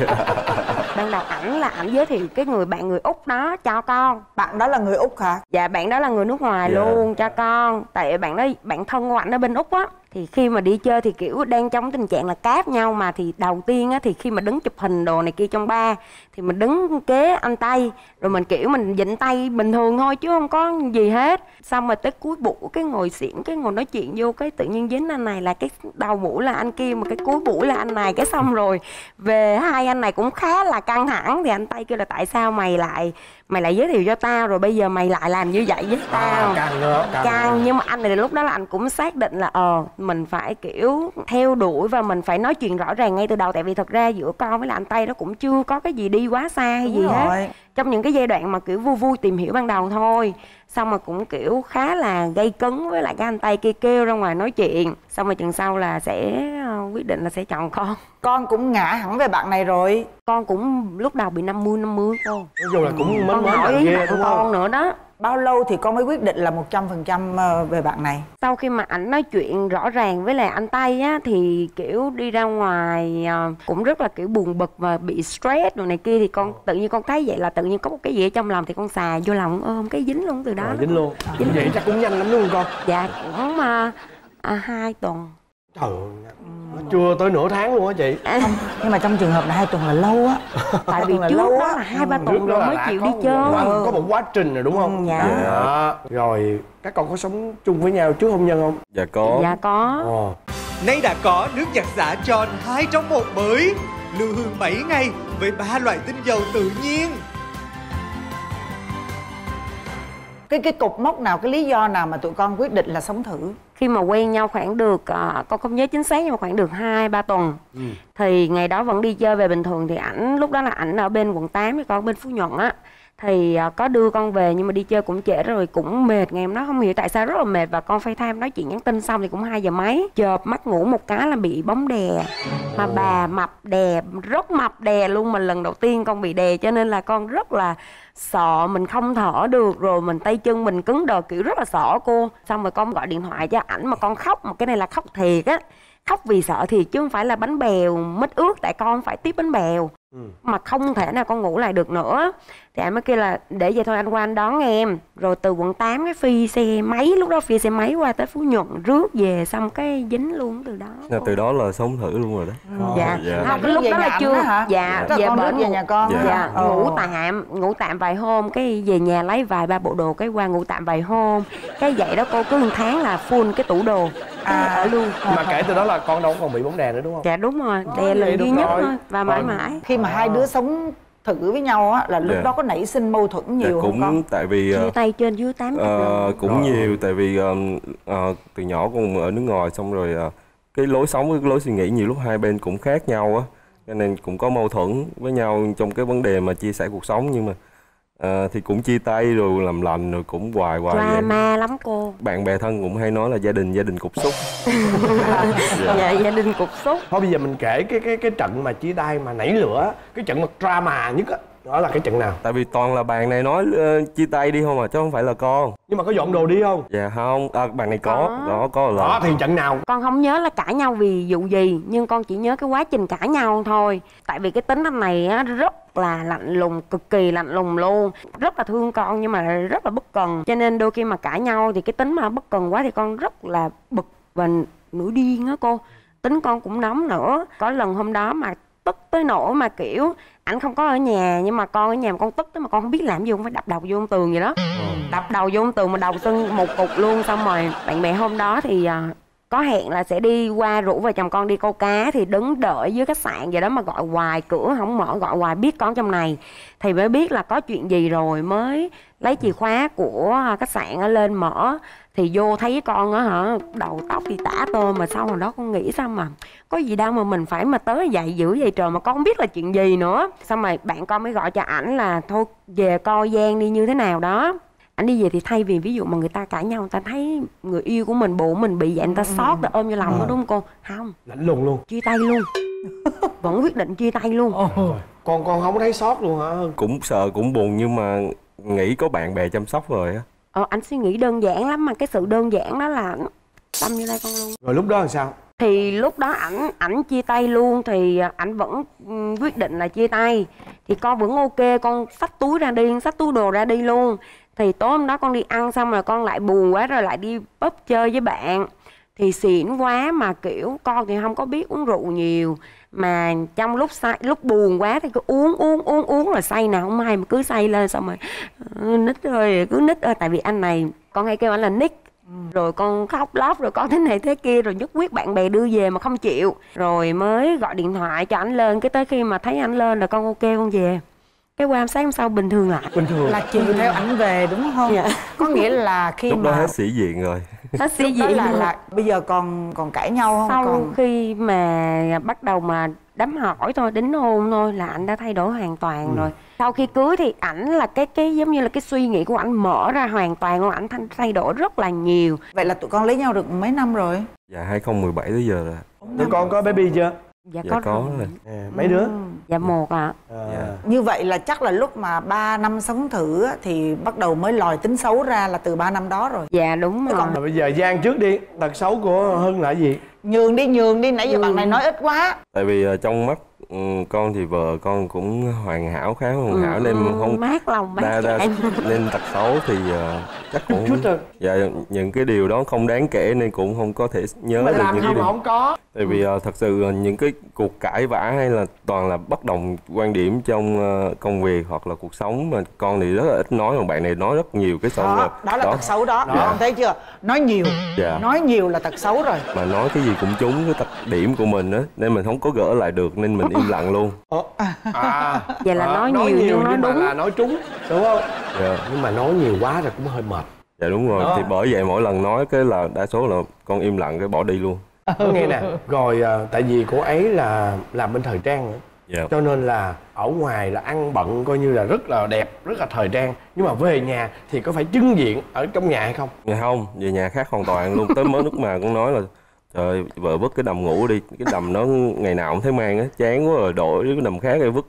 Ban đầu ảnh là ảnh giới thiệu cái người bạn người Úc đó cho con. Bạn đó là người Úc hả? Dạ, bạn đó là người nước ngoài Dạ. luôn cho con. Tại bạn đó bạn thân của ảnh ở bên Úc á. Thì khi mà đi chơi thì kiểu đang trong tình trạng là cáp nhau mà, thì đầu tiên á thì khi mà đứng chụp hình đồ này kia trong bar thì mình đứng kế anh Tây, rồi mình kiểu mình vịnh tay bình thường thôi chứ không có gì hết. Xong rồi tới cuối buổi cái ngồi xỉn, cái ngồi nói chuyện vô, cái tự nhiên dính anh này, là cái đầu buổi là anh kia mà cái cuối buổi là anh này, cái xong rồi về hai anh này cũng khá là căng thẳng, thì anh Tây kêu là tại sao mày lại mày lại giới thiệu cho tao, rồi bây giờ mày lại làm như vậy với tao. À, căng nữa, căng, căng. Nhưng mà anh này lúc đó là anh cũng xác định là ờ mình phải kiểu theo đuổi và mình phải nói chuyện rõ ràng ngay từ đầu, tại vì thật ra giữa con với là anh Tây đó cũng chưa có cái gì đi quá xa hay Đúng gì rồi. hết, trong những cái giai đoạn mà kiểu vui vui tìm hiểu ban đầu thôi. Xong rồi cũng kiểu khá là gây cấn với lại cái anh Tây kia, kêu ra ngoài nói chuyện, xong rồi chừng sau là sẽ uh, quyết định là sẽ chọn con. Con cũng ngã hẳn về bạn này rồi. Con cũng lúc đầu bị năm mươi năm mươi cô. Nói chung là cũng mến Con mến hỏi bạn ý kia bạn đúng con không? nữa đó. Bao lâu thì con mới quyết định là một trăm phần trăm về bạn này? Sau khi mà ảnh nói chuyện rõ ràng với lại anh Tây á, thì kiểu đi ra ngoài uh, cũng rất là kiểu buồn bực và bị stress rồi này kia, thì con tự nhiên con thấy vậy là tự nhiên có một cái gì ở trong lòng, thì con xà vô lòng ôm cái dính luôn từ đó. Rồi, dính luôn. Dính vậy chắc cũng nhanh lắm đúng không con? Dạ cũng uh, à, hai tuần. Trời ơi, chưa tới nửa tháng luôn á chị. Không, nhưng mà trong trường hợp này hai tuần là lâu á. Tại vì trước đó là hai ba tuần rồi mới chịu đi chơi. Có một quá trình rồi đúng không? Ừ, dạ. Dạ. Rồi các con có sống chung với nhau trước hôn nhân không? Dạ có. Dạ có. Ồ. Nay đã có nước giặt xả John hai trong một mới, lưu hương bảy ngày với ba loại tinh dầu tự nhiên. Cái cái cục mốc nào, cái lý do nào mà tụi con quyết định là sống thử? Khi mà quen nhau khoảng được uh, con không nhớ chính xác nhưng mà khoảng được hai ba tuần. Ừ. Thì ngày đó vẫn đi chơi về bình thường, thì ảnh lúc đó là ảnh ở bên quận tám, thì con ở bên Phú Nhuận á. Thì uh, có đưa con về nhưng mà đi chơi cũng trễ rồi, cũng mệt, ngày hôm đó không hiểu tại sao rất là mệt, và con FaceTime nói chuyện nhắn tin xong thì cũng hai giờ mấy, chợp mắt ngủ một cái là bị bóng đè. Mà bà mập đè, rất mập đè luôn, mà lần đầu tiên con bị đè cho nên là con rất là sợ, mình không thở được, rồi mình tay chân mình cứng đờ, kiểu rất là sợ cô. Xong rồi con gọi điện thoại cho ảnh mà con khóc, mà cái này là khóc thiệt á, khóc vì sợ thiệt chứ không phải là bánh bèo mít ướt, tại con phải tiếp bánh bèo. ừ. mà không thể nào con ngủ lại được nữa. Thì anh mới kêu là để vậy thôi anh qua anh đón em. Rồi từ quận tám cái phi xe máy, lúc đó phi xe máy qua tới Phú Nhuận, rước về xong cái dính luôn từ đó. Là từ đó là sống thử luôn rồi đó. Ừ. Dạ, dạ. không, cái lúc đó là chưa. Hả? Dạ, dạ. về Con bển về nhà con. Dạ, dạ. ngủ tạm, ngủ tạm vài hôm, cái về nhà lấy vài ba bộ đồ cái qua ngủ tạm vài hôm. Cái vậy đó cô, cứ một tháng là full cái tủ đồ. À, ở luôn. Mà kể từ đó là con đâu còn bị bóng đè nữa đúng không? Dạ đúng rồi, đè lần duy nhất thôi và mãi mãi. Khi mà hai đứa sống thử với nhau á là lúc dạ. đó có nảy sinh mâu thuẫn nhiều dạ, cũng không con? tại vì chia tay trên dưới tám uh, cũng rồi. Nhiều tại vì uh, uh, từ nhỏ con ở nước ngoài xong rồi uh, cái lối sống với cái lối suy nghĩ nhiều lúc hai bên cũng khác nhau á, cho nên cũng có mâu thuẫn với nhau trong cái vấn đề mà chia sẻ cuộc sống, nhưng mà uh, thì cũng chia tay rồi làm lành rồi cũng hoài hoài drama lắm cô. Bạn bè thân cũng hay nói là gia đình gia đình cục xúc. dạ. dạ gia đình cục xúc. Thôi bây giờ mình kể cái cái cái trận mà chia tay mà nảy lửa, cái trận mà drama nhất á, đó là cái trận nào? Tại vì toàn là bạn này nói uh, chia tay đi không à, chứ không phải là con. Nhưng mà có dọn đồ đi không? Dạ không, à, bạn này có, có. đó có là. Đó thì trận nào? Con không nhớ là cãi nhau vì vụ gì, nhưng con chỉ nhớ cái quá trình cãi nhau thôi. Tại vì cái tính anh này á rất là lạnh lùng, cực kỳ lạnh lùng luôn, rất là thương con nhưng mà rất là bất cần, cho nên đôi khi mà cãi nhau thì cái tính mà bất cần quá thì con rất là bực và nổi điên á cô. Tính con cũng nóng nữa. Có lần hôm đó mà tức tới nỗi mà kiểu ảnh không có ở nhà nhưng mà con ở nhà mà con tức tới mà con không biết làm gì, không phải đập đầu vô tường vậy đó. ừ. Đập đầu vô tường mà đầu sưng một cục luôn. Xong rồi bạn bè hôm đó thì uh, có hẹn là sẽ đi qua rủ vợ chồng con đi câu cá, thì đứng đợi dưới khách sạn vậy đó mà gọi hoài cửa không mở, gọi hoài biết con trong này thì mới biết là có chuyện gì, rồi mới lấy chìa khóa của khách sạn ở lên mở thì vô thấy con á hả, đầu tóc thì tả tơi, mà sau hồi đó con nghĩ sao mà có gì đâu mà mình phải mà tới dậy dữ vậy trời, mà con không biết là chuyện gì nữa. Xong rồi bạn con mới gọi cho ảnh là thôi về coi Giang đi như thế nào đó. Ảnh đi về thì thay vì ví dụ mà người ta cãi nhau, người ta thấy người yêu của mình, bộ mình bị vậy, người ta xót, ta ôm vô lòng đó, đúng không cô? Không, lạnh lùng luôn, chia tay luôn. Vẫn quyết định chia tay luôn. Con con không thấy sót luôn hả? Cũng sợ cũng buồn nhưng mà nghĩ có bạn bè chăm sóc rồi á. Ờ, anh suy nghĩ đơn giản lắm, mà cái sự đơn giản đó là tâm như đây con luôn. Rồi lúc đó làm sao? Thì lúc đó ảnh ảnh chia tay luôn thì ảnh vẫn quyết định là chia tay. Thì con vẫn ok, con xách túi ra đi, xách túi đồ ra đi luôn. Thì tối hôm đó con đi ăn xong rồi con lại buồn quá rồi lại đi pub chơi với bạn. Thì xỉn quá mà kiểu con thì không có biết uống rượu nhiều, mà trong lúc say, lúc buồn quá thì cứ uống uống uống uống rồi say nào không may mà cứ say lên, xong rồi uh, nít ơi cứ nít ơi, tại vì anh này con hay kêu anh là Nick. Ừ. Rồi con khóc lóc rồi con thế này thế kia, rồi nhất quyết bạn bè đưa về mà không chịu, rồi mới gọi điện thoại cho anh lên. Cái tới khi mà thấy anh lên là con ok con về. Cái qua sáng hôm sau bình thường lại. Bình thường là chiều theo ảnh về đúng không? Dạ. Có nghĩa là khi lúc mà đó hết sĩ diện rồi. Hết sĩ diện là, là bây giờ còn còn cãi nhau không? Sau còn... khi mà bắt đầu mà đám hỏi thôi, đính hôn thôi là anh đã thay đổi hoàn toàn ừ. rồi. Sau khi cưới thì ảnh là cái cái giống như là cái suy nghĩ của ảnh mở ra hoàn toàn luôn, ảnh thay đổi rất là nhiều. Vậy là tụi con lấy nhau được mấy năm rồi? Dạ hai không một bảy tới giờ rồi. Tụi con có baby chưa? Dạ, dạ có, có rồi. rồi. À, mấy đứa? Dạ một ạ. À. À. Dạ. Như vậy là chắc là lúc mà ba năm sống thử thì bắt đầu mới lòi tính xấu ra là từ ba năm đó rồi. Dạ đúng rồi. Còn... Rồi bây giờ Giang trước đi, tật xấu của Hưng là gì? Nhường đi, nhường đi, nãy giờ ừ. bạn này nói ít quá. Tại vì uh, trong mắt um, con thì vợ con cũng hoàn hảo, khá hoàn hảo ừ, nên không mát lòng mát đa, đa, nên tật xấu thì uh, chắc cũng chút thôi. Dạ những cái điều đó không đáng kể nên cũng không có thể nhớ mà được làm những gì cái mà điều. Không có. Tại vì uh, thật sự uh, những cái cuộc cãi vã hay là toàn là bất đồng quan điểm trong uh, công việc hoặc là cuộc sống, mà con thì rất là ít nói, còn bạn này nói rất nhiều cái xong đó, rồi. Đó là đó. Tật xấu đó, dạ. Con thấy chưa? Nói nhiều, dạ. Nói nhiều là tật xấu rồi. Mà nói cái gì cũng trúng cái特điểm của mình á, nên mình không có gỡ lại được nên mình im lặng luôn. À, vậy là à, nói, nói nhiều, nhiều nhưng, nhưng nói mà đúng. là nói trúng, đúng không? Dạ. Nhưng mà nói nhiều quá rồi cũng hơi mệt. Dạ đúng rồi, đó. Thì bởi vậy mỗi lần nói cái là đa số là con im lặng cái bỏ đi luôn. Nghe nè, rồi tại vì cô ấy là làm bên thời trang nữa. Dạ. Cho nên là ở ngoài là ăn bận coi như là rất là đẹp, rất là thời trang. Nhưng mà về nhà thì có phải trưng diện ở trong nhà hay không? Dạ không, về nhà khác hoàn toàn luôn. Tới mới lúc mà con nói là trời vợ vứt cái đầm ngủ đi, cái đầm nó ngày nào cũng thấy mang á, chán quá rồi đổi cái đầm khác rồi vứt đi.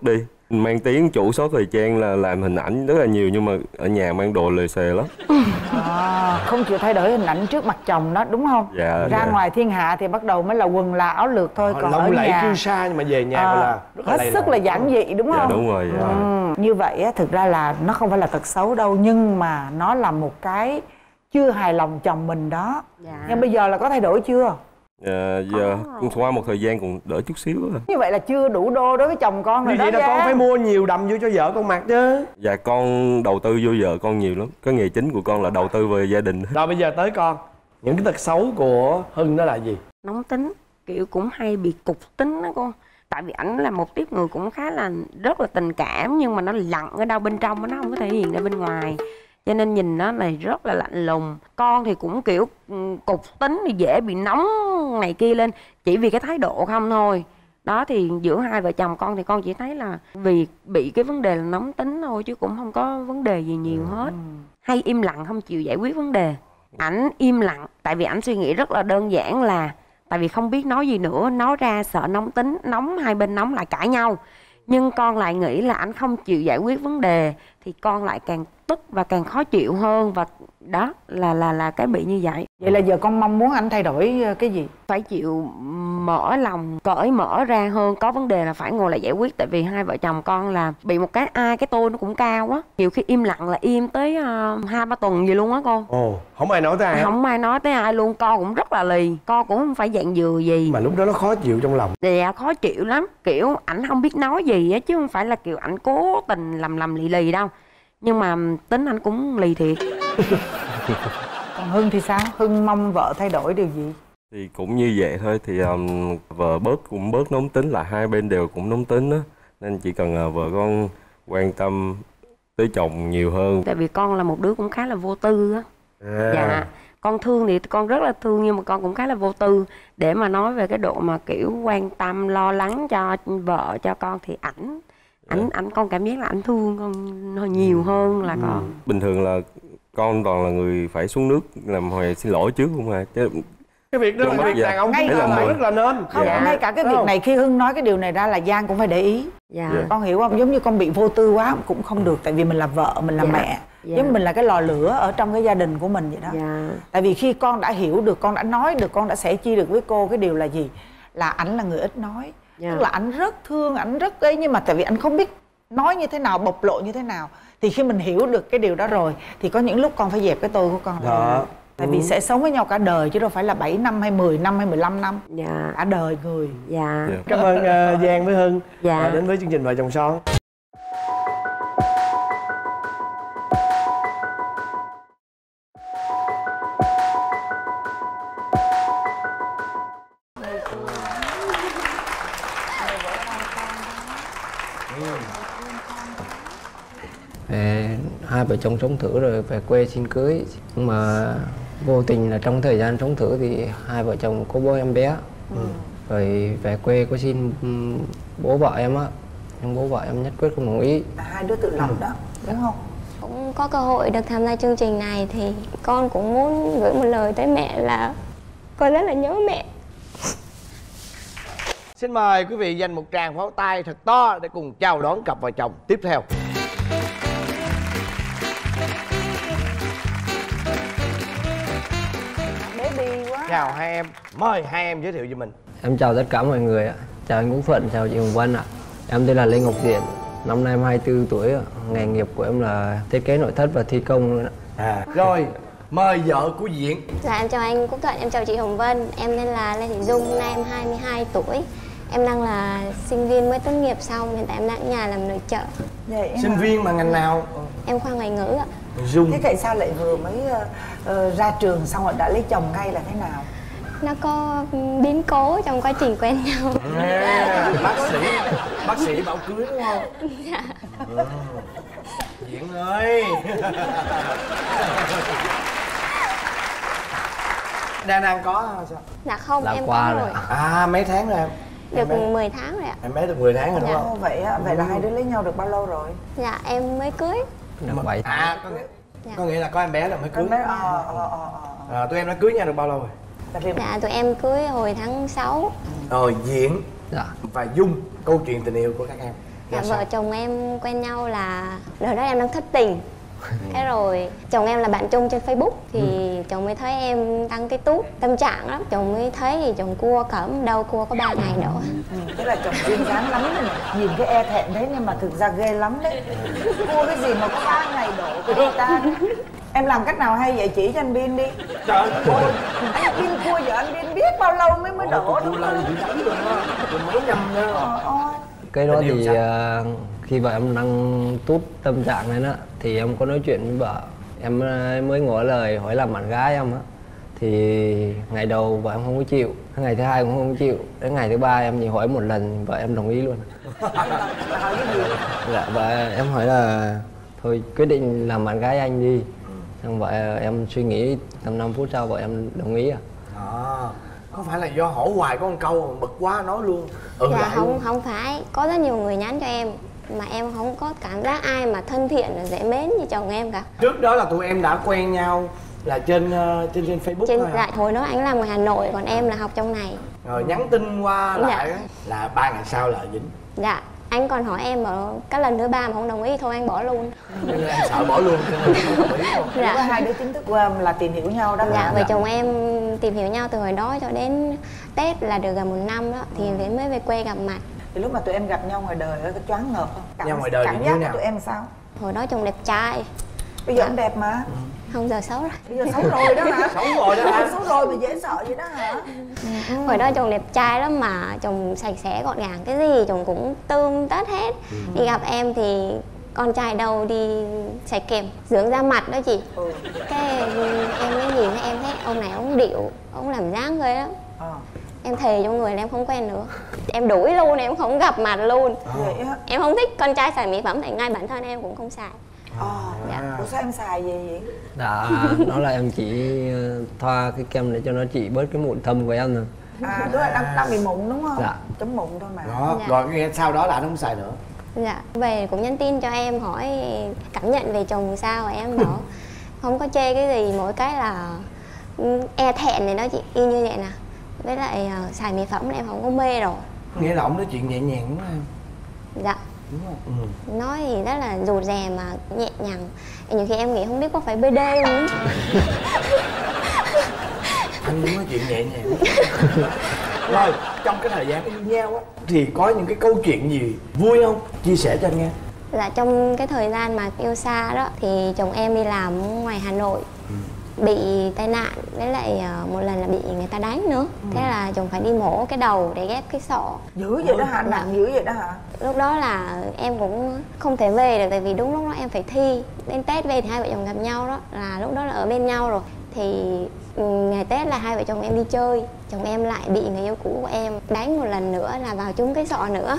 Mang tiếng chủ số thời trang là làm hình ảnh rất là nhiều, nhưng mà ở nhà mang đồ lề xề lắm. À, không chịu thay đổi hình ảnh trước mặt chồng đó đúng không? Dạ. Ra dạ. ngoài thiên hạ thì bắt đầu mới là quần là áo lược thôi, còn ở lẫy nhà kiêu sa nhưng mà về nhà à, là rất là hết sức là giản dị đúng Dạ không? đúng rồi. Dạ. Ừ. Như vậy á, thực ra là nó không phải là tật xấu đâu, nhưng mà nó là một cái chưa hài lòng chồng mình đó. Dạ. Nhưng bây giờ là có thay đổi chưa? Dạ, giờ qua một thời gian cũng đỡ chút xíu rồi. Như vậy là chưa đủ đô đối với chồng con rồi Như đó. vậy là con phải mua nhiều đầm vô cho vợ con mặc chứ. Dạ con đầu tư vô vợ con nhiều lắm. Cái nghề chính của con là đầu tư về gia đình. Rồi bây giờ tới con, những cái tật xấu của Hưng đó là gì? Nóng tính, kiểu cũng hay bị cục tính đó con. Tại vì ảnh là một tiếp người cũng khá là rất là tình cảm, nhưng mà nó lặng ở đâu bên trong, nó không có thể hiện ra bên ngoài, cho nên nhìn nó này rất là lạnh lùng. Con thì cũng kiểu cục tính thì dễ bị nóng này kia lên, chỉ vì cái thái độ không thôi. Đó thì giữa hai vợ chồng con thì con chỉ thấy là vì bị cái vấn đề là nóng tính thôi, chứ cũng không có vấn đề gì nhiều hết. Hay im lặng không chịu giải quyết vấn đề. Ảnh im lặng tại vì ảnh suy nghĩ rất là đơn giản là tại vì không biết nói gì nữa, nói ra sợ nóng tính, nóng hai bên nóng lại cãi nhau. Nhưng con lại nghĩ là ảnh không chịu giải quyết vấn đề thì con lại càng tức và càng khó chịu hơn, và đó là là là cái bị như vậy. Vậy là giờ con mong muốn anh thay đổi cái gì? Phải chịu mở lòng, cởi mở ra hơn, có vấn đề là phải ngồi lại giải quyết. Tại vì hai vợ chồng con là bị một cái ai cái tôi nó cũng cao á, nhiều khi im lặng là im tới uh, hai ba tuần gì luôn á con. Ồ, không ai nói tới ai. Không ai nói tới ai luôn, con cũng rất là lì, con cũng không phải dạng dừa gì. Mà lúc đó nó khó chịu trong lòng. Dạ khó chịu lắm, kiểu ảnh không biết nói gì á, chứ không phải là kiểu ảnh cố tình lầm lầm lì lì đâu. Nhưng mà tính anh cũng lì thiệt. Còn Hưng thì sao? Hưng mong vợ thay đổi điều gì? Thì cũng như vậy thôi, thì um, vợ bớt cũng bớt nóng tính, là hai bên đều cũng nóng tính á, nên chỉ cần uh, vợ con quan tâm tới chồng nhiều hơn. Tại vì con là một đứa cũng khá là vô tư á. À. Dạ, con thương thì con rất là thương, nhưng mà con cũng khá là vô tư. Để mà nói về cái độ mà kiểu quan tâm lo lắng cho vợ cho con thì ảnh ảnh ảnh con cảm giác là ảnh thương con nhiều hơn là con. Bình thường là con toàn là người phải xuống nước làm hồi xin lỗi trước không à, chứ cái việc đó là cái việc đàn ông ngay phải làm mình. rất là nên. Không, Dạ. ngay cả cái việc này khi Hưng nói cái điều này ra là Giang cũng phải để ý. Dạ. Dạ. Con hiểu không? Giống như con bị vô tư quá cũng không được, tại vì mình là vợ, mình là Dạ. mẹ. Dạ. Giống mình là cái lò lửa ở trong cái gia đình của mình vậy đó. Dạ. Tại vì khi con đã hiểu được, con đã nói được, con đã sẻ chia được với cô cái điều là gì, là ảnh là người ít nói. Dạ. Tức là ảnh rất thương, ảnh rất ấy, nhưng mà tại vì ảnh không biết nói như thế nào, bộc lộ như thế nào. Thì khi mình hiểu được cái điều đó rồi thì có những lúc con phải dẹp cái tôi của con lại. Đó. Tại vì sẽ sống với nhau cả đời chứ đâu phải là bảy năm hay mười năm hay mười lăm năm. Dạ. Cả đời người. Dạ. Dạ. Cảm ơn uh, Giang với Hưng Dạ. uh, đến với chương trình Vợ Chồng Son. Về hai vợ chồng sống thử rồi về quê xin cưới, nhưng mà vô tình là trong thời gian sống thử thì hai vợ chồng có bố em bé. Ừ. Rồi về quê có xin bố vợ em á, nhưng bố vợ em nhất quyết không đồng ý. Hai đứa tự lập đó, đúng không? Cũng có cơ hội được tham gia chương trình này thì con cũng muốn gửi một lời tới mẹ là con rất là nhớ mẹ. Xin mời quý vị dành một tràng pháo tay thật to để cùng chào đón cặp vợ chồng tiếp theo. Baby quá. Chào hai em, mời hai em giới thiệu cho mình. Em chào tất cả mọi người ạ. Chào anh Quốc Phận, chào chị Hồng Vân ạ. Em tên là Lê Ngọc Diện, năm nay em hai mươi tư tuổi ạ. Nghề nghiệp của em là thiết kế nội thất và thi công luôn ạ. À, rồi, mời vợ của Diện. Dạ em chào anh Quốc Thuận, em chào chị Hồng Vân. Em tên là Lê Thị Dung, hôm nay em hai mươi hai tuổi. Em đang là sinh viên mới tốt nghiệp xong, hiện tại em đang ở nhà làm nội trợ. Vậy Sinh hả? viên mà ngành nào? Em khoa ngoại ngữ ạ. Dung. Thế tại sao lại vừa mới uh, uh, ra trường xong rồi đã lấy chồng ngay là thế nào? Nó có biến cố trong quá trình quen nhau. À, bác sĩ, bác sĩ bảo cưới đúng không? Dạ. Ừ. Diện ơi. Đang đang có sao? Dạ không, Đã em qua có rồi. rồi. À, mấy tháng rồi em? Được Em bé- mười tháng rồi ạ. Em bé được mười tháng rồi đúng Dạ. không? Ồ, vậy á, vậy là hai đứa lấy nhau được bao lâu rồi? Dạ em mới cưới. Được bảy tháng. À, có, nghĩa- Dạ. có nghĩa là có em bé là mới cưới. Em bé ờ ờ ờ ờ. À, tụi em đã cưới nhau được bao lâu rồi? Tại vì Dạ tụi em cưới hồi tháng sáu. Rồi, Diện Dạ. và Dung, câu chuyện tình yêu của các em. Dạ, vợ chồng em quen nhau là đợt đó em đang thất tình. Thế rồi chồng em là bạn chung trên Facebook thì ừ. chồng mới thấy em đăng cái tút tâm trạng lắm, chồng mới thấy thì chồng cua cẩm đâu cua có ba ngày nữa. Ừ, thế là chồng duyên dáng lắm rồi này. Nhìn cái e thẹn đấy nhưng mà thực ra ghê lắm đấy. Cua cái gì mà có ba ngày đổ của người ta. Em làm cách nào hay vậy, chỉ cho anh Bin đi. Trời ơi, anh Bin cua giờ anh Bin biết bao lâu mới mới đổ. Cua lâu thì lắm rồi đó, mấy năm nữa. Cái đó thì uh, khi vợ em đang tút tâm trạng này đó thì em có nói chuyện với vợ, em mới ngỏ lời hỏi làm bạn gái em á. Thì ngày đầu vợ em không có chịu, ngày thứ hai cũng không có chịu, đến ngày thứ ba em chỉ hỏi một lần vợ em đồng ý luôn. Hỏi cái gì? Dạ, vợ em hỏi là thôi quyết định làm bạn gái anh đi. Xong vợ em suy nghĩ tầm năm phút sau vợ em đồng ý à. À, có phải là do hỏi hoài có một câu bực quá nói luôn? Ừ, dạ không luôn. Không phải, có rất nhiều người nhắn cho em mà em không có cảm giác ai mà thân thiện và dễ mến như chồng em cả. Trước đó là tụi em đã quen nhau là trên uh, trên trên Facebook trên, thôi dạ, hồi đó anh làm ngoài Hà Nội còn em là học trong này. Rồi nhắn tin qua lại dạ. là ba ngày sau là dính. Dạ, anh còn hỏi em ở các lần thứ ba mà không đồng ý thôi anh bỏ luôn. Nên em sợ bỏ luôn cho nên không đồng ý không? Dạ. Hai đứa chính thức là tìm hiểu nhau đó. Dạ, vợ dạ. chồng em tìm hiểu nhau từ hồi đó cho đến Tết là được gần một năm đó thì ừ. mới về quê gặp mặt. Thì lúc mà tụi em gặp nhau ngoài đời có choáng ngợp không? Cảm, nhau ngoài đời cảm thì giác như nào? Tụi em sao? Hồi đó chồng đẹp trai. Bây giờ dạ. Anh đẹp mà. Ừ. Không, giờ xấu rồi. Bây giờ xấu rồi đó hả? Xấu rồi đó hả? Xấu rồi mà dễ sợ vậy đó hả? Ừ. Hồi đó chồng đẹp trai lắm mà chồng sạch sẽ gọn gàng, cái gì chồng cũng tươm tất hết. Ừ. Đi gặp em thì con trai đâu đi sạch kèm dưỡng da mặt đó chị. Ừ. Cái em mới nhìn thấy em thấy ông này ông điệu, ông làm dáng ghê lắm. À. Em thề cho người là em không quen nữa. Em đuổi luôn, em không gặp mặt luôn. À. Em không thích con trai xài mỹ phẩm tại ngay bản thân em cũng không xài. À. Dạ. Ủa sao em xài gì vậy? Dạ, nó là em chỉ thoa cái kem để cho nó trị bớt cái mụn thâm của em rồi. À, tức là đang, đang bị mụn đúng không? Dạ. Chấm mụn thôi mà. Đó, dạ. Rồi nghe sau đó là anh không xài nữa. Dạ, về cũng nhắn tin cho em hỏi cảm nhận về chồng sao, em bảo không có chê cái gì, mỗi cái là e thẹn này đó chị, y như vậy nè. Với lại uh, xài mỹ phẩm là em không có mê rồi. Nghĩa là ông nói chuyện nhẹ nhàng đúng không? Dạ. Đúng không? Ừ. Nói thì rất là rụt rè mà nhẹ nhàng. Nhiều khi em nghĩ không biết có phải bê đê không. Anh muốn nói chuyện nhẹ nhàng. Rồi, trong cái thời gian yêu nhau á thì có những cái câu chuyện gì vui không? Chia sẻ cho anh nghe. Dạ, trong cái thời gian mà yêu xa đó thì chồng em đi làm ngoài Hà Nội. Ừ. Bị tai nạn, với lại một lần là bị người ta đánh nữa. Ừ. Thế là chồng phải đi mổ cái đầu để ghép cái sọ. Dữ vậy đó hả? Nặng dữ vậy đó hả? Lúc đó là em cũng không thể về được tại vì đúng lúc đó em phải thi. Đến Tết về thì hai vợ chồng gặp nhau đó, là lúc đó là ở bên nhau rồi. Thì ngày Tết là hai vợ chồng em đi chơi, chồng em lại bị người yêu cũ của em đánh một lần nữa là vào trúng cái sọ nữa.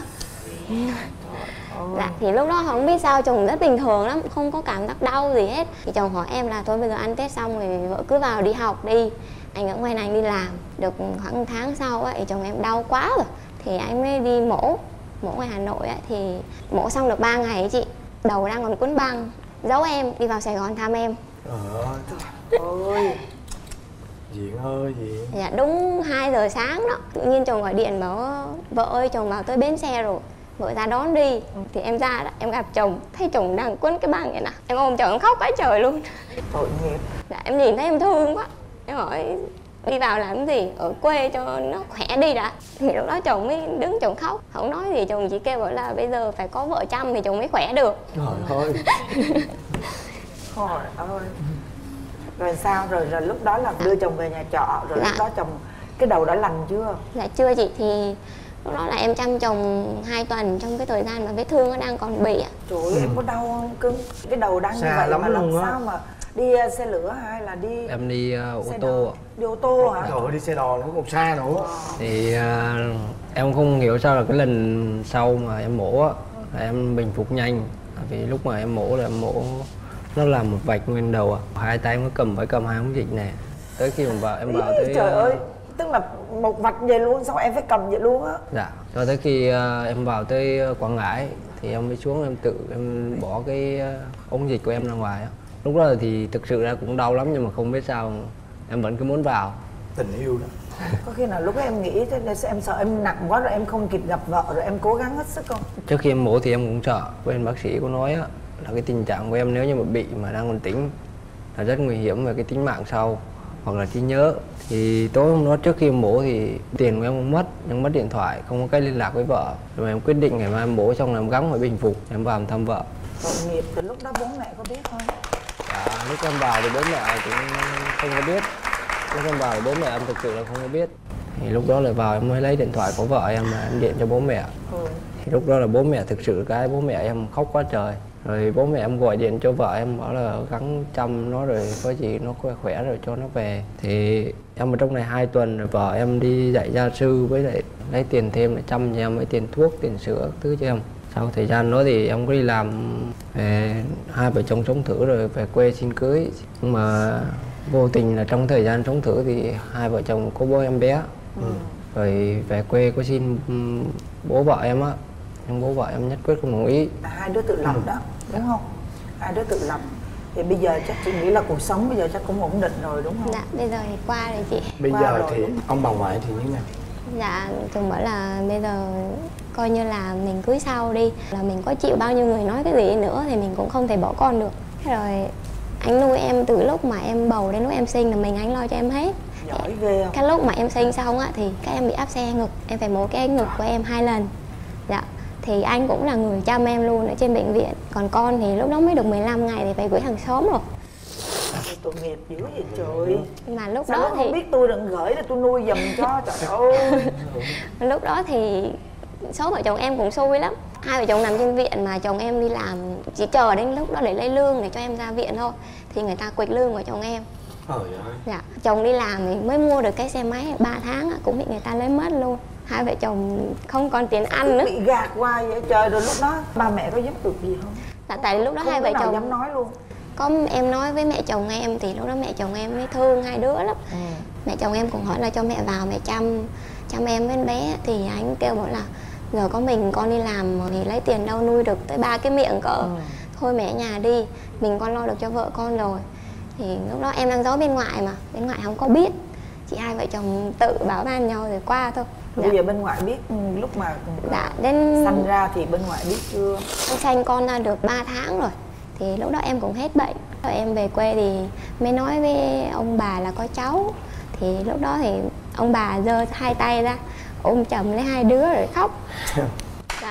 Dạ, thì lúc đó không biết sao chồng rất bình thường lắm, không có cảm giác đau gì hết. Thì chồng hỏi em là thôi bây giờ ăn Tết xong rồi vợ cứ vào đi học đi, anh ở ngoài này anh đi làm. Được khoảng một tháng sau ấy, thì chồng em đau quá rồi thì anh mới đi mổ mổ ngoài Hà Nội ấy. Thì mổ xong được ba ngày ấy chị, đầu đang còn quấn băng, giấu em đi vào Sài Gòn thăm em. Trời ơi, Diện ơi Diện. Dạ, đúng hai giờ sáng đó, tự nhiên chồng gọi điện bảo vợ ơi chồng vào tới bến xe rồi, vợ ra đón đi. Ừ. Thì em ra đó, em gặp chồng, thấy chồng đang quấn cái băng vậy nè, em ôm chồng em khóc quá trời luôn. Tội nghiệp. Dạ, em nhìn thấy em thương quá, em hỏi đi vào làm gì, ở quê cho nó khỏe đi đã. Thì lúc đó chồng mới đứng chồng khóc, không nói gì, chồng chỉ kêu bảo là bây giờ phải có vợ chăm thì chồng mới khỏe được. Trời ơi. Trời ơi. Rồi sao, rồi rồi lúc đó là đưa chồng về nhà trọ, rồi dạ. Lúc đó chồng cái đầu đã lành chưa? Dạ chưa chị, thì lúc đó là em chăm chồng hai tuần trong cái thời gian mà vết thương nó đang còn bị ạ. Trời ơi, ừ. Em có đau không cưng? Cái đầu đang như vậy mà làm sao mà đi uh, xe lửa hay là đi... Em đi uh, ô tô ạ. Đi ô tô hả? Trời ơi, đi xe đò nó còn xa nữa. Wow. Thì uh, em không hiểu sao là cái lần sau mà em mổ á, là em bình phục nhanh. Vì lúc mà em mổ là em mổ nó làm một vạch nguyên đầu à, hai tay em có cầm phải cầm hai ống dịch này. Tới khi mà vào em vào tới trời ơi, tức là một vạch vậy luôn, sao em phải cầm vậy luôn á? Dạ, cho tới khi uh, em vào tới Quảng Ngãi thì em mới xuống em tự em bỏ cái uh, ống dịch của em ra ngoài á. Lúc đó thì thực sự ra cũng đau lắm nhưng mà không biết sao em vẫn cứ muốn vào. Tình yêu đó. Có khi nào lúc em nghĩ thế nên em sợ em nặng quá rồi em không kịp gặp vợ rồi em cố gắng hết sức không? Trước khi em mổ thì em cũng sợ. Bên bác sĩ có nói á, là cái tình trạng của em nếu như mà bị mà đang còn tỉnh là rất nguy hiểm về cái tính mạng sau hoặc là trí nhớ. Thì tối hôm đó trước khi em mổ thì tiền của em cũng mất, nhưng mất điện thoại, không có cách liên lạc với vợ. Rồi em quyết định ngày mai em mổ xong là em gắng phải bình phục, em vào em thăm vợ. Tội nghiệp, từ lúc đó bố mẹ có biết không? Dạ, lúc em vào thì bố mẹ cũng không có biết. Lúc em vào thì bố mẹ em thực sự là không có biết. Thì lúc đó là vào em mới lấy điện thoại của vợ em mà em điện cho bố mẹ. Ừ. Thì lúc đó là bố mẹ thực sự cái bố mẹ em khóc quá trời. Rồi bố mẹ em gọi điện cho vợ em bảo là gắng chăm nó rồi có gì nó khỏe khỏe rồi cho nó về. Thì em ở trong này hai tuần rồi vợ em đi dạy gia sư với lại lấy tiền thêm để chăm cho em với tiền thuốc, tiền sữa thứ cho em. Sau thời gian đó thì em có đi làm về hai vợ chồng sống thử rồi về quê xin cưới. Nhưng mà vô tình là trong thời gian sống thử thì hai vợ chồng có bố em bé. Ừ. Rồi về quê có xin bố vợ em á, nhưng bố vợ em nhất quyết không đồng ý. Hai đứa tự lập đó, đúng không? Hai đứa tự lập. Thì bây giờ chắc chị nghĩ là cuộc sống bây giờ chắc cũng ổn định rồi đúng không? Dạ, bây giờ thì qua rồi chị. Bây qua giờ rồi, thì ông bà ngoại thì như thế nào? Dạ, chồng bảo là bây giờ coi như là mình cưới sau đi. Là mình có chịu bao nhiêu người nói cái gì nữa thì mình cũng không thể bỏ con được. Rồi anh nuôi em từ lúc mà em bầu đến lúc em sinh là mình anh lo cho em hết. Giỏi ghê không? Cái lúc mà em sinh xong á thì các em bị áp xe ngực. Em phải mổ cái ngực của em hai lần. Dạ. Thì anh cũng là người chăm em luôn ở trên bệnh viện. Còn con thì lúc đó mới được mười lăm ngày thì phải gửi hàng xóm rồi. Tội nghiệp dữ vậy trời. Mà lúc Sao đó nó thì không biết tôi đừng gửi để tôi nuôi giùm cho, trời ơi. Lúc đó thì số vợ chồng em cũng xui lắm. Hai vợ chồng nằm trên viện mà chồng em đi làm chỉ chờ đến lúc đó để lấy lương để cho em ra viện thôi. Thì người ta quỵt lương của chồng em. Trời ơi. Dạ, chồng đi làm thì mới mua được cái xe máy ba tháng cũng bị người ta lấy mất luôn. Hai vợ chồng không còn tiền ăn nữa. Bị gạt qua vậy trời, rồi lúc đó ba mẹ có giúp được gì không? Dạ, tại lúc đó không hai vợ chồng dám nói luôn. Có em nói với mẹ chồng em thì lúc đó mẹ chồng em mới thương hai đứa lắm. Ừ. Mẹ chồng em cũng hỏi là cho mẹ vào mẹ chăm chăm em với bé. Thì anh kêu bảo là giờ có mình con đi làm thì lấy tiền đâu nuôi được tới ba cái miệng cỡ. Ừ. Thôi mẹ ở nhà đi, mình con lo được cho vợ con rồi. Thì lúc đó em đang giấu bên ngoài mà bên ngoài không có biết, chị hai vợ chồng tự báo ban nhau rồi qua thôi. Bây dạ. giờ bên ngoài biết lúc mà dạ, đến sanh ra thì bên ngoài biết chưa? Anh sanh con ra được ba tháng rồi. Thì lúc đó em cũng hết bệnh. Rồi em về quê thì mới nói với ông bà là có cháu. Thì lúc đó thì ông bà giơ hai tay ra ôm chầm lấy hai đứa rồi khóc. Dạ.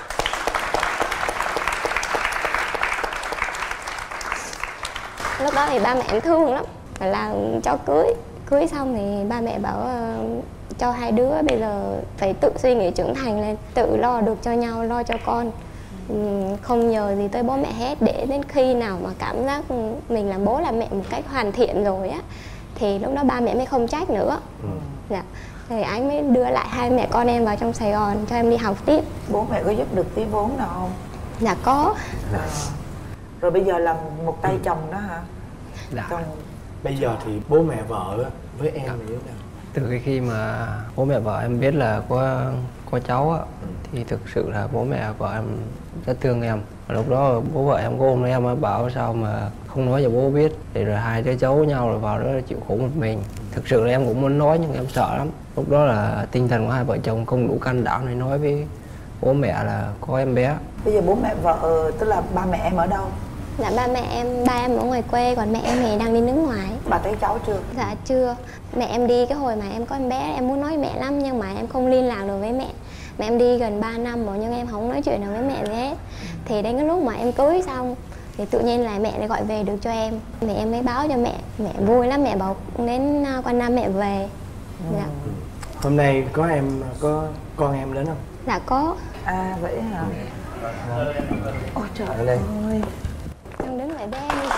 Lúc đó thì ba mẹ em thương lắm, là cho cưới. Cưới xong thì ba mẹ bảo uh, cho hai đứa bây giờ phải tự suy nghĩ trưởng thành lên, tự lo được cho nhau, lo cho con. Um, không nhờ gì tới bố mẹ hết, để đến khi nào mà cảm giác mình làm bố làm mẹ một cách hoàn thiện rồi á thì lúc đó ba mẹ mới không trách nữa. Ừ. Dạ. Thì anh mới đưa lại hai mẹ con em vào trong Sài Gòn cho em đi học tiếp. Bố mẹ có giúp được tí vốn nào không? Dạ có. À. Rồi bây giờ làm một tay chồng đó hả? Dạ. Chồng... Bây giờ thì bố mẹ vợ với em là như thế nào? Từ cái khi mà bố mẹ vợ em biết là có có cháu á, thì thực sự là bố mẹ vợ em rất thương em. Và lúc đó bố vợ em có ôm lấy em bảo sao mà không nói cho bố biết, thì rồi hai đứa giấu nhau rồi vào đó chịu khổ một mình. Thực sự là em cũng muốn nói nhưng em sợ lắm. Lúc đó là tinh thần của hai vợ chồng không đủ can đảm để nói với bố mẹ là có em bé. Bây giờ bố mẹ vợ tức là ba mẹ em ở đâu? Dạ ba mẹ em, ba em ở ngoài quê, còn mẹ em thì đang đi nước ngoài. Bà thấy cháu chưa? Dạ chưa. Mẹ em đi cái hồi mà em có em bé, em muốn nói với mẹ lắm nhưng mà em không liên lạc được với mẹ. Mẹ em đi gần ba năm rồi nhưng em không nói chuyện được với mẹ gì hết. Thì đến cái lúc mà em cưới xong thì tự nhiên là mẹ lại gọi về được cho em. Thì em mới báo cho mẹ, mẹ vui lắm, mẹ bảo đến qua năm mẹ về. Ừ. Dạ. Hôm nay có em, có con em đến không? Dạ có. À vậy hả? Ừ. Ôi trời ơi. Đây. Em đứng lại bên đi.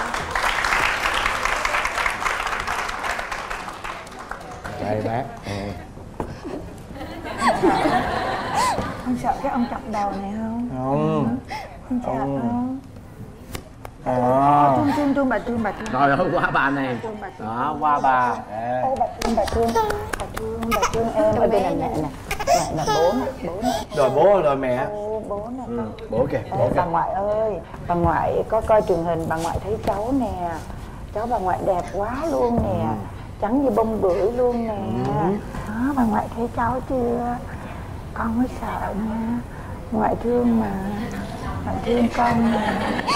Đây bác. Ừ. Không sợ cái ông chọc đầu này không? Không. Không sợ không? À. Thương thương thương bà thương bà thương. Rồi ơi qua bà này. Đó qua bà. Ô bà thương bà thương. Bà thương bà thương em. Ở đây là mẹ nè. Mẹ là bố nè, bố nè. Rồi bố rồi mẹ. Ô, bố nè. Ừ, bố kìa. Bố kìa. Bà ngoại ơi, bà ngoại có coi truyền hình, bà ngoại thấy cháu nè. Cháu bà ngoại đẹp quá luôn nè. trắng như bông bưởi luôn nè. Ừ. Đó, bà ngoại thấy cháu chưa? Con mới sợ nha. Ngoại thương mà. Ngoại thương con mà.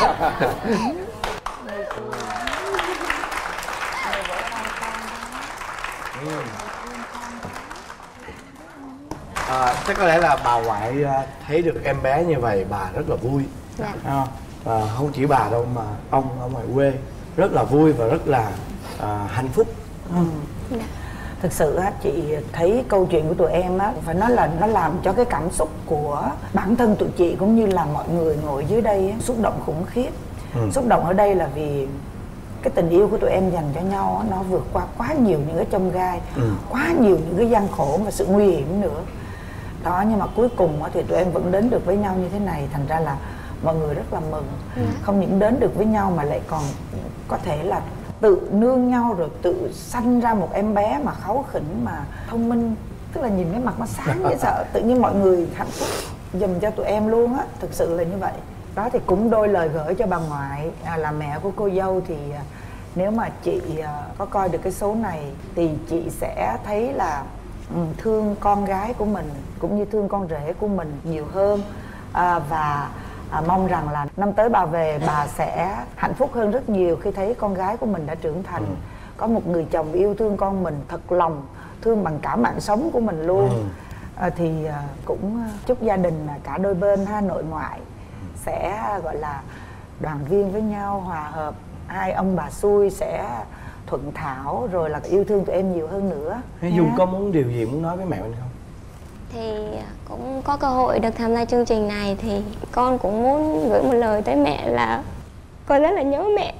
À, chắc có lẽ là bà ngoại thấy được em bé như vậy bà rất là vui. Dạ. À, à, không chỉ bà đâu mà ông ở ngoài quê rất là vui và rất là à, hạnh phúc. Ừ. Dạ. Thực sự á, chị thấy câu chuyện của tụi em á, phải nói là nó làm cho cái cảm xúc của bản thân tụi chị cũng như là mọi người ngồi dưới đây á, xúc động khủng khiếp. Ừ. Xúc động ở đây là vì cái tình yêu của tụi em dành cho nhau á, nó vượt qua quá nhiều những cái chông gai, ừ. quá nhiều những cái gian khổ và sự nguy hiểm nữa. Đó, nhưng mà cuối cùng á, thì tụi em vẫn đến được với nhau như thế này, thành ra là mọi người rất là mừng. Ừ. Không những đến được với nhau mà lại còn có thể là tự nương nhau rồi tự sanh ra một em bé mà kháu khỉnh mà thông minh, tức là nhìn cái mặt nó sáng dễ sợ, tự nhiên mọi người hạnh phúc dùm cho tụi em luôn á, thực sự là như vậy. Đó thì cũng đôi lời gửi cho bà ngoại à, là mẹ của cô dâu thì à, nếu mà chị à, có coi được cái số này thì chị sẽ thấy là um, thương con gái của mình cũng như thương con rể của mình nhiều hơn, à, và À, mong rằng là năm tới bà về bà sẽ hạnh phúc hơn rất nhiều khi thấy con gái của mình đã trưởng thành, ừ. có một người chồng yêu thương con mình thật lòng, thương bằng cả mạng sống của mình luôn. Ừ. à, thì à, cũng chúc gia đình cả đôi bên ha, nội ngoại sẽ gọi là đoàn viên với nhau, hòa hợp, hai ông bà xui sẽ thuận thảo, rồi là yêu thương tụi em nhiều hơn nữa. Dung có muốn điều gì muốn nói với mẹ mình không? Thì cũng có cơ hội được tham gia chương trình này thì con cũng muốn gửi một lời tới mẹ là con rất là nhớ mẹ.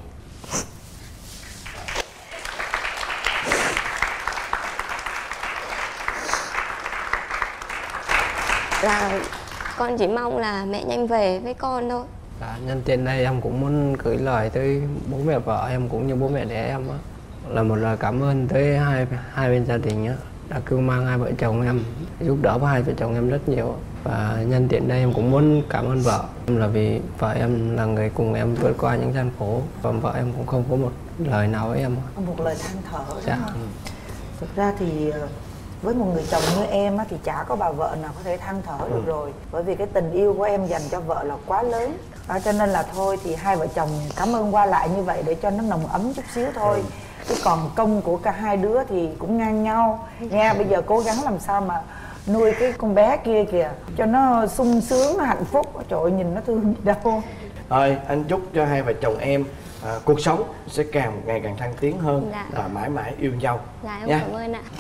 Là con chỉ mong là mẹ nhanh về với con thôi. Dạ, nhân tiện đây em cũng muốn gửi lời tới bố mẹ vợ em cũng như bố mẹ đẻ em á, là một lời cảm ơn tới hai hai bên gia đình á, đã cứu mang hai vợ chồng em, giúp đỡ hai vợ chồng em rất nhiều. Và nhân tiện đây em cũng muốn cảm ơn vợ em, là vì vợ em là người cùng em vượt qua những gian khổ, và vợ em cũng không có một lời nào với em. Một lời than thở. Dạ. Thực ra thì với một người chồng như em á, thì chả có bà vợ nào có thể than thở được rồi, bởi vì cái tình yêu của em dành cho vợ là quá lớn. Đó, cho nên là thôi thì hai vợ chồng cảm ơn qua lại như vậy để cho nó nồng ấm chút xíu thôi. Chứ còn công của cả hai đứa thì cũng ngang nhau nha. Bây giờ cố gắng làm sao mà nuôi cái con bé kia kìa cho nó sung sướng, nó hạnh phúc. Trời ơi, nhìn nó thương gì đâu. Thôi anh chúc cho hai vợ chồng em à, cuộc sống sẽ càng ngày càng thăng tiến hơn. Dạ. Và mãi mãi yêu nhau. Dạ em nha. Cảm ơn ạ.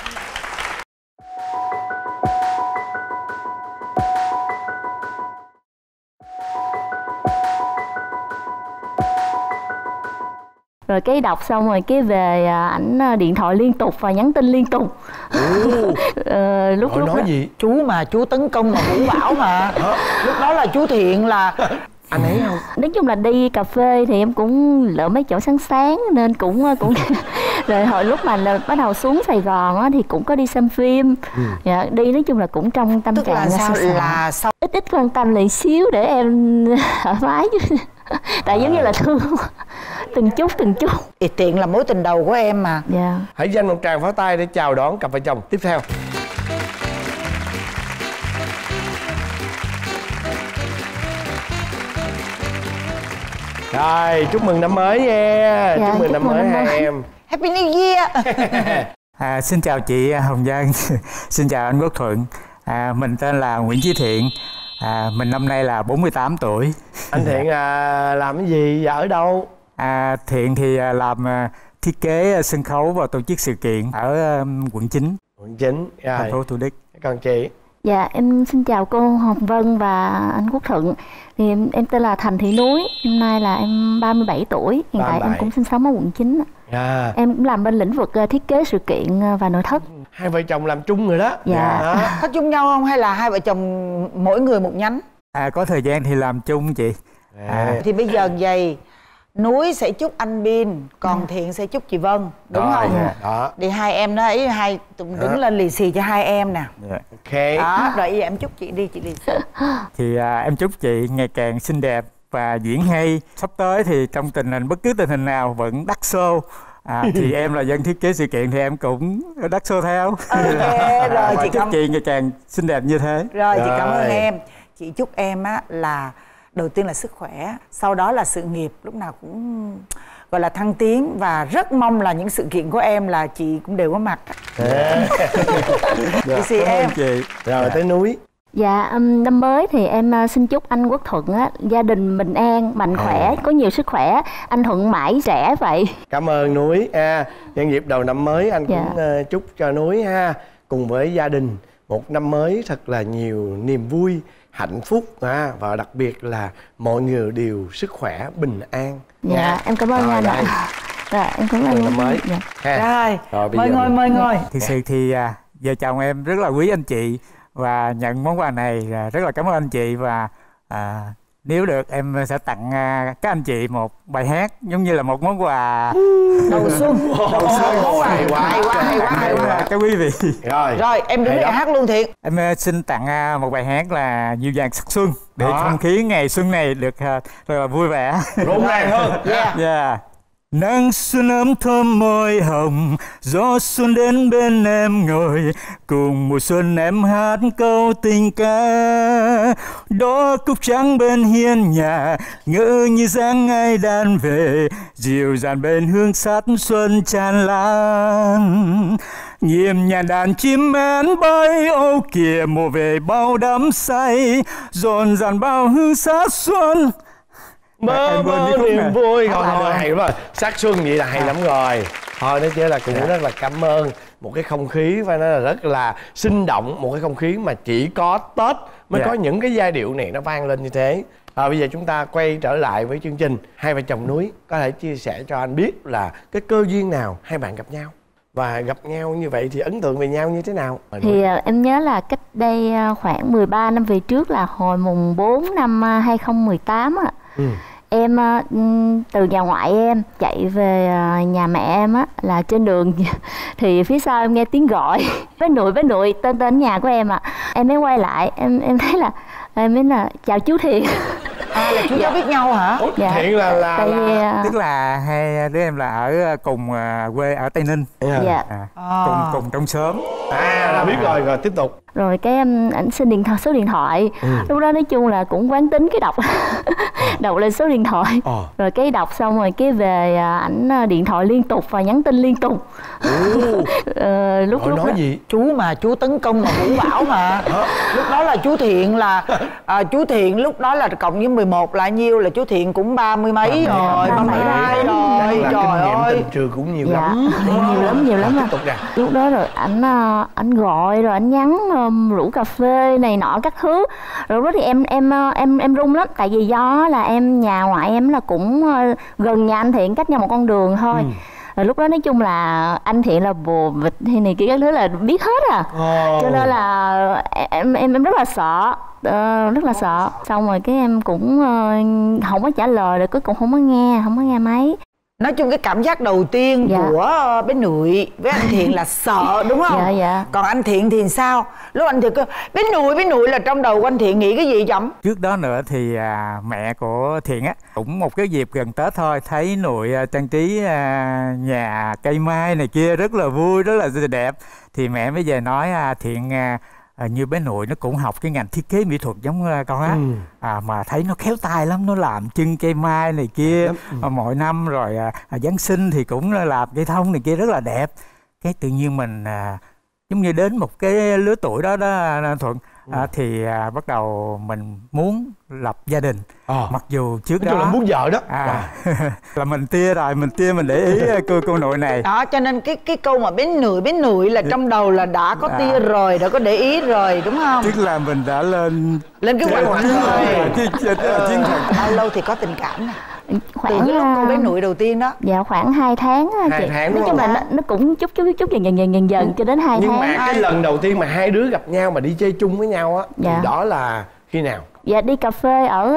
Rồi cái đọc xong rồi cái về ảnh điện thoại liên tục và nhắn tin liên tục. ờ, lúc Hỏi lúc nói đó... gì? Chú mà chú tấn công mà Vũ Bảo mà. Lúc đó là chú Thiện là anh ấy không? Nói chung là đi cà phê thì em cũng lỡ mấy chỗ sáng sáng nên cũng cũng rồi hồi lúc mà là bắt đầu xuống Sài Gòn á thì cũng có đi xem phim. Ừ. Dạ, đi nói chung là cũng trong tâm Tức trạng là sao là sao ít ít quan tâm lại xíu để em thoải mái chứ. Tại giống như là thương từng chút từng chút. Thì Tiện là mối tình đầu của em mà. Dạ. Hãy dành một tràng pháo tay để chào đón cặp vợ chồng tiếp theo. Rồi, chúc mừng năm mới nha. Dạ, chúc mừng chúc năm mới hai em. Happy New Year. À, xin chào chị Hồng Vân. Xin chào anh Quốc Thuận. À, mình tên là Nguyễn Chí Thiện. À, mình năm nay là bốn mươi tám tuổi. Anh Thiện à, làm cái gì và ở đâu? À, Thiện thì làm thiết kế sân khấu và tổ chức sự kiện ở um, quận chín. Quận chín, thành phố Thủ Đức. Còn chị? Dạ, em xin chào cô Hồng Vân và anh Quốc Thuận. Thì em, em tên là Thành Thị Núi. Năm nay là em ba mươi bảy tuổi. Hiện tại em cũng sinh sống ở quận chín. Yeah. Em cũng làm bên lĩnh vực thiết kế sự kiện và nội thất. Hai vợ chồng làm chung rồi đó. Dạ. Đó. Có chung nhau không hay là hai vợ chồng mỗi người một nhánh? À, có thời gian thì làm chung chị. À. Thì bây giờ vậy Núi sẽ chúc anh Bin, còn Thiện sẽ chúc chị Vân, đúng đó, không? Yeah. Đó. Thì hai em đó, ý hai đứng đó. Lên lì xì cho hai em nè. Yeah. Ok. Đó, rồi giờ em chúc chị đi, chị lì xì. Thì à, em chúc chị ngày càng xinh đẹp và diễn hay. Sắp tới thì trong tình hình bất cứ tình hình nào vẫn đắt show, À, thì em là dân thiết kế sự kiện thì em cũng đắt xô theo. Ok rồi chị chúc chị ngày càng xinh đẹp như thế. Rồi chị cảm ơn em. Chị chúc em á là đầu tiên là sức khỏe, sau đó là sự nghiệp lúc nào cũng gọi là thăng tiến, và rất mong là những sự kiện của em là chị cũng đều có mặt. Chị xì em. Chị. Rồi tới Núi. Dạ, um, năm mới thì em uh, xin chúc anh Quốc Thuận á, gia đình bình an, mạnh khỏe, à. có nhiều sức khỏe, anh Thuận mãi trẻ vậy. Cảm ơn Núi. À, nhân dịp đầu năm mới anh dạ. cũng uh, chúc cho Núi ha, cùng với gia đình một năm mới thật là nhiều niềm vui, hạnh phúc à, và đặc biệt là mọi người đều sức khỏe, bình an. Dạ, dạ. em cảm ơn rồi, anh ạ. Dạ, em cảm ơn năm mới. Dạ. Rồi, rồi mời ngồi, mời ngồi. Thực sự thì à, vợ chồng em rất là quý anh chị và nhận món quà này rất là cảm ơn anh chị, và à, nếu được em sẽ tặng à, các anh chị một bài hát giống như là một món quà đầu xuân. Đầu xuân. Hay quá, hay quá, hay quá, hay quá. Các quý vị. Rồi, rồi em đứng đây hát luôn Thiện. Em xin tặng à, một bài hát là Dịu dàng sắc xuân để đó. Không khí ngày xuân này được à, rất là vui vẻ, rộn ràng hơn. Yeah. Yeah. Nắng xuân ấm thơm môi hồng, gió xuân đến bên em ngồi, cùng mùa xuân em hát câu tình ca. Đó cúc trắng bên hiên nhà, ngỡ như dáng ai đàn về, dịu dàng bên hương sát xuân tràn lan. Nhịp nhàng đàn chim én bay, ô kìa mùa về bao đắm say, dồn dàn bao hương sát xuân. Mơ mơ niềm vui. Thôi thôi hay rồi, sắc xuân vậy là hay lắm rồi. Thôi nói chứ là cũng rất là cảm ơn. Một cái không khí phải nói là rất là sinh động, một cái không khí mà chỉ có Tết mới có những cái giai điệu này nó vang lên như thế. À, bây giờ chúng ta quay trở lại với chương trình. Hai vợ chồng Núi có thể chia sẻ cho anh biết là cái cơ duyên nào hai bạn gặp nhau, và gặp nhau như vậy thì ấn tượng về nhau như thế nào? Thì uh, em nhớ là cách đây uh, khoảng mười ba năm về trước, là hồi mùng bốn năm uh, hai không một tám ạ. Ừ. Em uh, từ nhà ngoại em chạy về uh, nhà mẹ em á, là trên đường thì phía sau em nghe tiếng gọi bé Nội, bé Nội, tên tên nhà của em ạ. À. Em mới quay lại, em em thấy là em mới là chào chú Thiện. À, là chú cháu biết nhau hả? Ủa, dạ. Thiện là là, Tại vì, là... tức là hai đứa em là ở cùng quê ở Tây Ninh. Dạ. Dạ. À, à. Cùng cùng trong xóm. À là biết rồi, rồi tiếp tục. Rồi cái em ảnh xin điện thoại, số điện thoại. Ừ. Lúc đó nói chung là cũng quán tính cái đọc đọc lên số điện thoại. Ờ. Rồi cái đọc xong rồi cái về ảnh điện thoại liên tục và nhắn tin liên tục. ờ, lúc Rồi lúc nói đó... gì? Chú mà chú tấn công mà Vũ Bảo mà. Lúc đó là chú Thiện là à, chú Thiện lúc đó là cộng với mười một là nhiêu, là chú Thiện cũng ba mươi mấy ba rồi, ba mươi hai rồi. Trời ơi, tình trường cũng nhiều dạ. lắm. Nhiều lắm, nhiều lắm. Tiếp tục nè. Lúc đó rồi ảnh ảnh gọi rồi ảnh nhắn um, rủ cà phê này nọ các thứ. Rồi lúc đó thì em em em em run lắm, tại vì do là em nhà ngoại em là cũng uh, gần nhà anh Thiện, cách nhau một con đường thôi. Ừ. Rồi lúc đó nói chung là anh Thiện là bồ vịt hay này kia các thứ là biết hết à. Oh. Cho nên là em em em rất là sợ, uh, rất là sợ. Xong rồi cái em cũng uh, không có trả lời, rồi cuối cùng không có nghe, không có nghe máy. Nói chung cái cảm giác đầu tiên dạ. của bé Nội với anh Thiện là sợ, đúng không? Dạ, dạ. Còn anh Thiện thì sao? Lúc anh Thiện kêu bé Nội, bé Nội là trong đầu của anh Thiện nghĩ cái gì chậm? Trước đó nữa thì à, mẹ của Thiện á, cũng một cái dịp gần Tết thôi, thấy Nội à, trang trí à, nhà cây mai này kia rất là vui, rất là đẹp. Thì mẹ mới về nói à, Thiện à, À, như bé Nội nó cũng học cái ngành thiết kế mỹ thuật giống uh, con á. Ừ. À, mà thấy nó khéo tay lắm, nó làm chân cây mai này kia. Ừ. À, mỗi năm rồi à, à, Giáng sinh thì cũng làm cây thông này kia rất là đẹp. Cái tự nhiên mình à, giống như đến một cái lứa tuổi đó đó Thuận. À, thì à, bắt đầu mình muốn lập gia đình. À. Mặc dù trước đó là muốn vợ đó à, là mình tia rồi, mình tia mình để ý cô cô Nội này đó, cho nên cái cái câu mà bé Nội, bé Nội là trong đầu là đã có tia à. rồi, đã có để ý rồi, đúng không? Tức là mình đã lên lên cái hoạch rồi. Chiến thuật. Bao lâu thì có tình cảm nè? Khoảng từ cái lúc cô bé Nội đầu tiên đó. Dạ khoảng hai tháng hai chị. Tháng nói chung là nó, nó cũng chút chút chút dần dần dần dần dần cho đến hai Nhưng tháng. Nhưng mà cái lần đầu tiên mà hai đứa gặp nhau mà đi chơi chung với nhau á, dạ. thì đó là khi nào? Dạ đi cà phê ở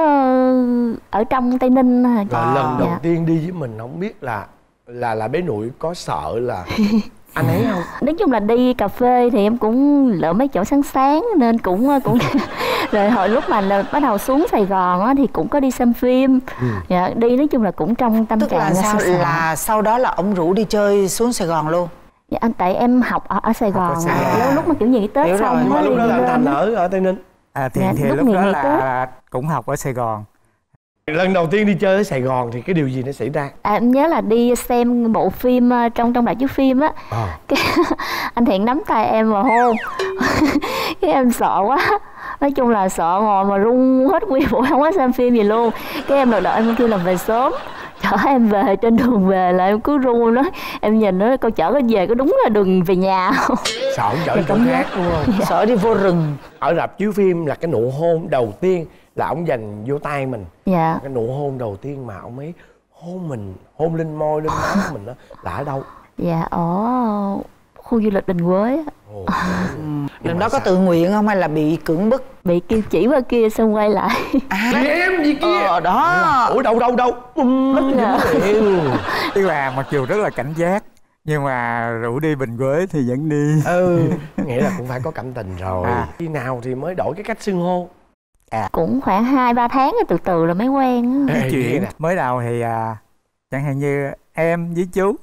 ở trong Tây Ninh. Rồi à. lần đầu dạ. tiên đi với mình không biết là là là bé Nội có sợ là Anh ấy không? Nói chung là đi cà phê thì em cũng lỡ mấy chỗ sáng sáng nên cũng cũng rồi hồi lúc mà là bắt đầu xuống Sài Gòn á thì cũng có đi xem phim. Ừ. Dạ, đi nói chung là cũng trong tâm Tức trạng là sao là sau đó là ông rủ đi chơi xuống Sài Gòn luôn? Dạ anh, tại em học ở, ở Sài Gòn à. Lúc lúc mà kiểu nghỉ Tết xong rồi. Lúc đó là anh Thành ở ở Tây Ninh. À thì, dạ, thì lúc, lúc đó là Tết. Cũng học ở Sài Gòn. Lần đầu tiên đi chơi ở Sài Gòn thì cái điều gì nó xảy ra? À, em nhớ là đi xem bộ phim trong trong rạp chiếu phim á. À. Cái, anh Thiện nắm tay em mà hôn. Cái em sợ quá. Nói chung là sợ ngồi mà run hết nguyên buổi không có xem phim gì luôn. Cái em đợi đợi em kêu là về sớm. Chở em về, trên đường về là em cứ run đó. Em nhìn nó câu chở cái về có đúng là đường về nhà không? Sợ ông chở chỗ khác đúng không? Dạ. Sợ đi vô rừng. Ở rạp chiếu phim là cái nụ hôn đầu tiên là ông dành vô tay mình. Dạ. Cái nụ hôn đầu tiên mà ông ấy hôn mình, hôn lên môi, lên má mình đó là ở đâu? Dạ ở khu du lịch Bình Quế. Ồ. Lần đó có tự nguyện không hay là bị cưỡng bức? Bị kêu chỉ qua kia xong quay lại. À, em gì kia? Ờ đó. Ủa đâu đâu đâu? Mất dạ. Tức là mặc dù rất là cảnh giác nhưng mà rủ đi Bình Quế thì vẫn đi. Ừ, nghĩa là cũng phải có cảm tình rồi. À. Khi nào thì mới đổi cái cách xưng hô? À. Cũng khoảng hai ba tháng từ từ rồi mới quen. Cái chuyện mới đầu thì à, chẳng hạn như em với chú.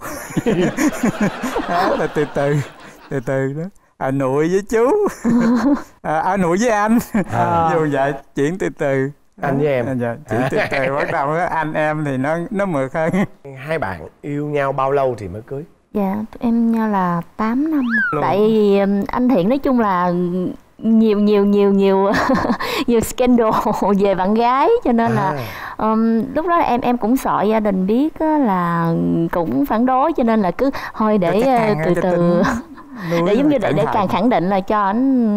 Đó là từ từ từ từ đó. À, nội với chú. À, à nội với anh. À. Dù vậy chuyển từ từ. Anh với em. À, dạ, chuyển từ từ bắt đầu anh em thì nó nó mượt hơn. Hai bạn yêu nhau bao lâu thì mới cưới? Dạ em nhau là tám năm. Luôn. Tại vì anh Thiện nói chung là nhiều nhiều nhiều nhiều nhiều scandal về bạn gái cho nên à. là um, lúc đó em em cũng sợ gia đình biết là cũng phản đối cho nên là cứ thôi để từ từ để giống như để để càng khẳng định là cho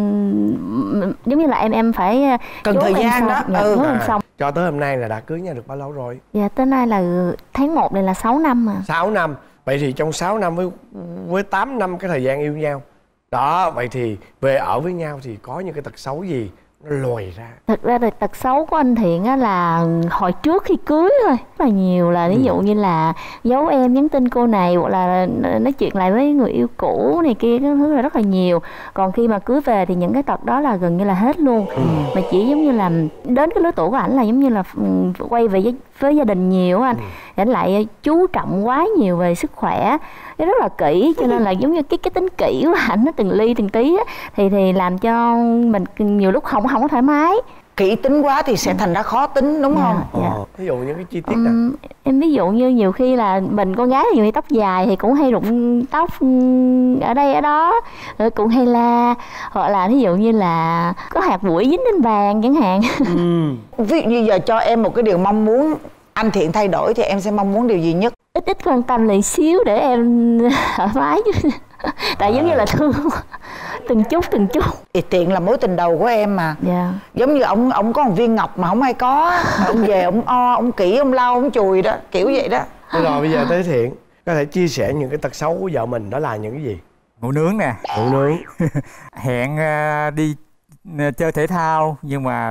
anh, giống như là em em phải cần thời gian đó. Ừ. À, xong. Cho tới hôm nay là đã cưới nhau được bao lâu rồi? Dạ tới nay là tháng một này là sáu năm mà. sáu năm. Vậy thì trong sáu năm với với tám năm cái thời gian yêu nhau đó, vậy thì về ở với nhau thì có những cái tật xấu gì nó lòi ra? Thật ra là tật xấu của anh Thiện á là hồi trước khi cưới thôi rất là nhiều, là ví dụ ừ. như là giấu em nhắn tin cô này hoặc là nói chuyện lại với người yêu cũ này kia, cái thứ là rất là nhiều. Còn khi mà cưới về thì những cái tật đó là gần như là hết luôn. Ừ. Mà chỉ giống như là đến cái lứa tuổi của ảnh là giống như là quay về với, với gia đình nhiều anh. Ừ. Ảnh lại chú trọng quá nhiều về sức khỏe, cái rất là kỹ, cho nên là giống như cái cái tính kỹ của ảnh nó từng ly từng tí á, thì thì làm cho mình nhiều lúc không không có thoải mái. Kỹ tính quá thì sẽ thành ra khó tính đúng không? Dạ, dạ. Ờ, ví dụ những cái chi tiết nào? Um, em ví dụ như nhiều khi là mình con gái thì nhiều khi tóc dài thì cũng hay rụng tóc ở đây ở đó, rồi cũng hay la, hoặc là ví dụ như là có hạt bụi dính lên bàn chẳng hạn. Ừ. Ví dụ như giờ cho em một cái điều mong muốn anh Thiện thay đổi thì em sẽ mong muốn điều gì nhất? Ít ít quan tâm lại xíu để em thoải mái chứ. Tại à. giống như là thương từng chút từng chút. Thì Thiện là mối tình đầu của em mà. Dạ. Giống như ông ông có một viên ngọc mà không ai có, ông về ông o, ông kỹ, ông lau, ông chùi đó, kiểu vậy đó. Rồi bây giờ tới Thiện có thể chia sẻ những cái tật xấu của vợ mình đó là những cái gì? Ngủ nướng nè. Ngủ nướng. Hẹn uh, đi uh, chơi thể thao nhưng mà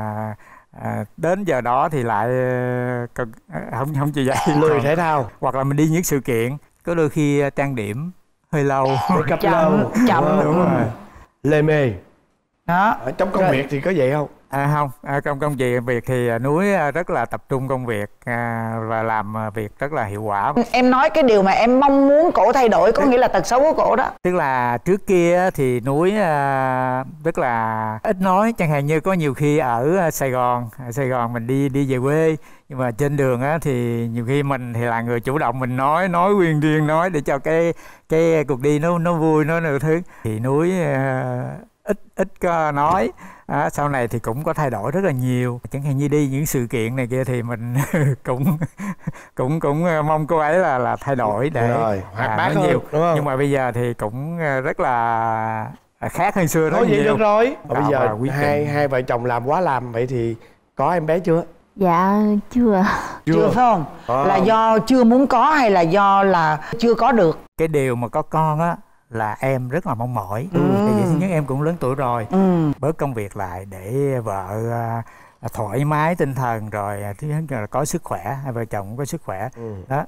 À, đến giờ đó thì lại uh, không không chịu dậy, lười thể thao, hoặc là mình đi những sự kiện có đôi khi uh, trang điểm hơi lâu, chậm chậm đúng, đúng rồi, lê mê đó. Ở trong công rồi. Việc thì có vậy không? À không, à, trong công việc việc thì Núi rất là tập trung công việc à, và làm việc rất là hiệu quả. Em nói cái điều mà em mong muốn cổ thay đổi có nghĩa là tật xấu của cổ đó. Tức là trước kia thì Núi à, rất là ít nói, chẳng hạn như có nhiều khi ở Sài Gòn, ở Sài Gòn mình đi đi về quê, nhưng mà trên đường á thì nhiều khi mình thì là người chủ động, mình nói nói quyên riêng nói để cho cái cái cuộc đi nó nó vui, nó được thứ. Thì Núi à, ít ít có nói. À, sau này thì cũng có thay đổi rất là nhiều, chẳng hạn như đi những sự kiện này kia thì mình cũng cũng cũng mong cô ấy là là thay đổi để rồi, hoạt bát hơn, nhiều, đúng không? Nhưng mà bây giờ thì cũng rất là khác hơn xưa rất nói nhiều. Được rồi. Bây giờ hai hai vợ chồng làm quá làm, vậy thì có em bé chưa? Dạ chưa. Chưa, chưa phải không? À. Là do chưa muốn có hay là do là chưa có được? Cái điều mà có con á là em rất là mong mỏi. Ừ. Tại vì thứ nhất em cũng lớn tuổi rồi, ừ. bớt công việc lại để vợ uh, thoải mái tinh thần, rồi thứ nhất là có sức khỏe, hai vợ chồng cũng có sức khỏe. Ừ. Đó.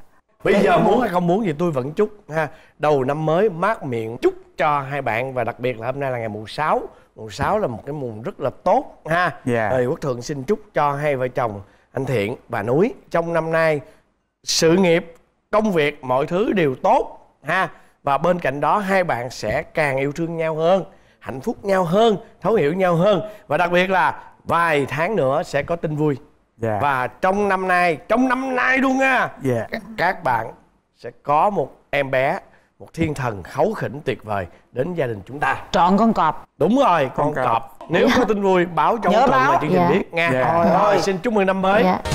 Bây giờ muốn hay không muốn gì tôi vẫn chúc ha. Đầu năm mới mát miệng, chúc cho hai bạn. Và đặc biệt là hôm nay là ngày mùng sáu. Mùng sáu là một cái mùng rất là tốt ha. Dạ. Rồi Quốc Thượng xin chúc cho hai vợ chồng anh Thiện và Núi trong năm nay sự nghiệp, công việc, mọi thứ đều tốt ha. Và bên cạnh đó hai bạn sẽ càng yêu thương nhau hơn, hạnh phúc nhau hơn, thấu hiểu nhau hơn. Và đặc biệt là vài tháng nữa sẽ có tin vui. Dạ. Và trong năm nay, trong năm nay luôn nha, dạ. các, các bạn sẽ có một em bé, một thiên thần kháu khỉnh tuyệt vời đến gia đình chúng ta. Trọn con cọp. Đúng rồi, con, con cọp. cọp. Nếu có tin vui báo cho Quốc Thượng và chương trình dạ. biết nha. Dạ. Rồi, chúc mừng năm mới. Dạ.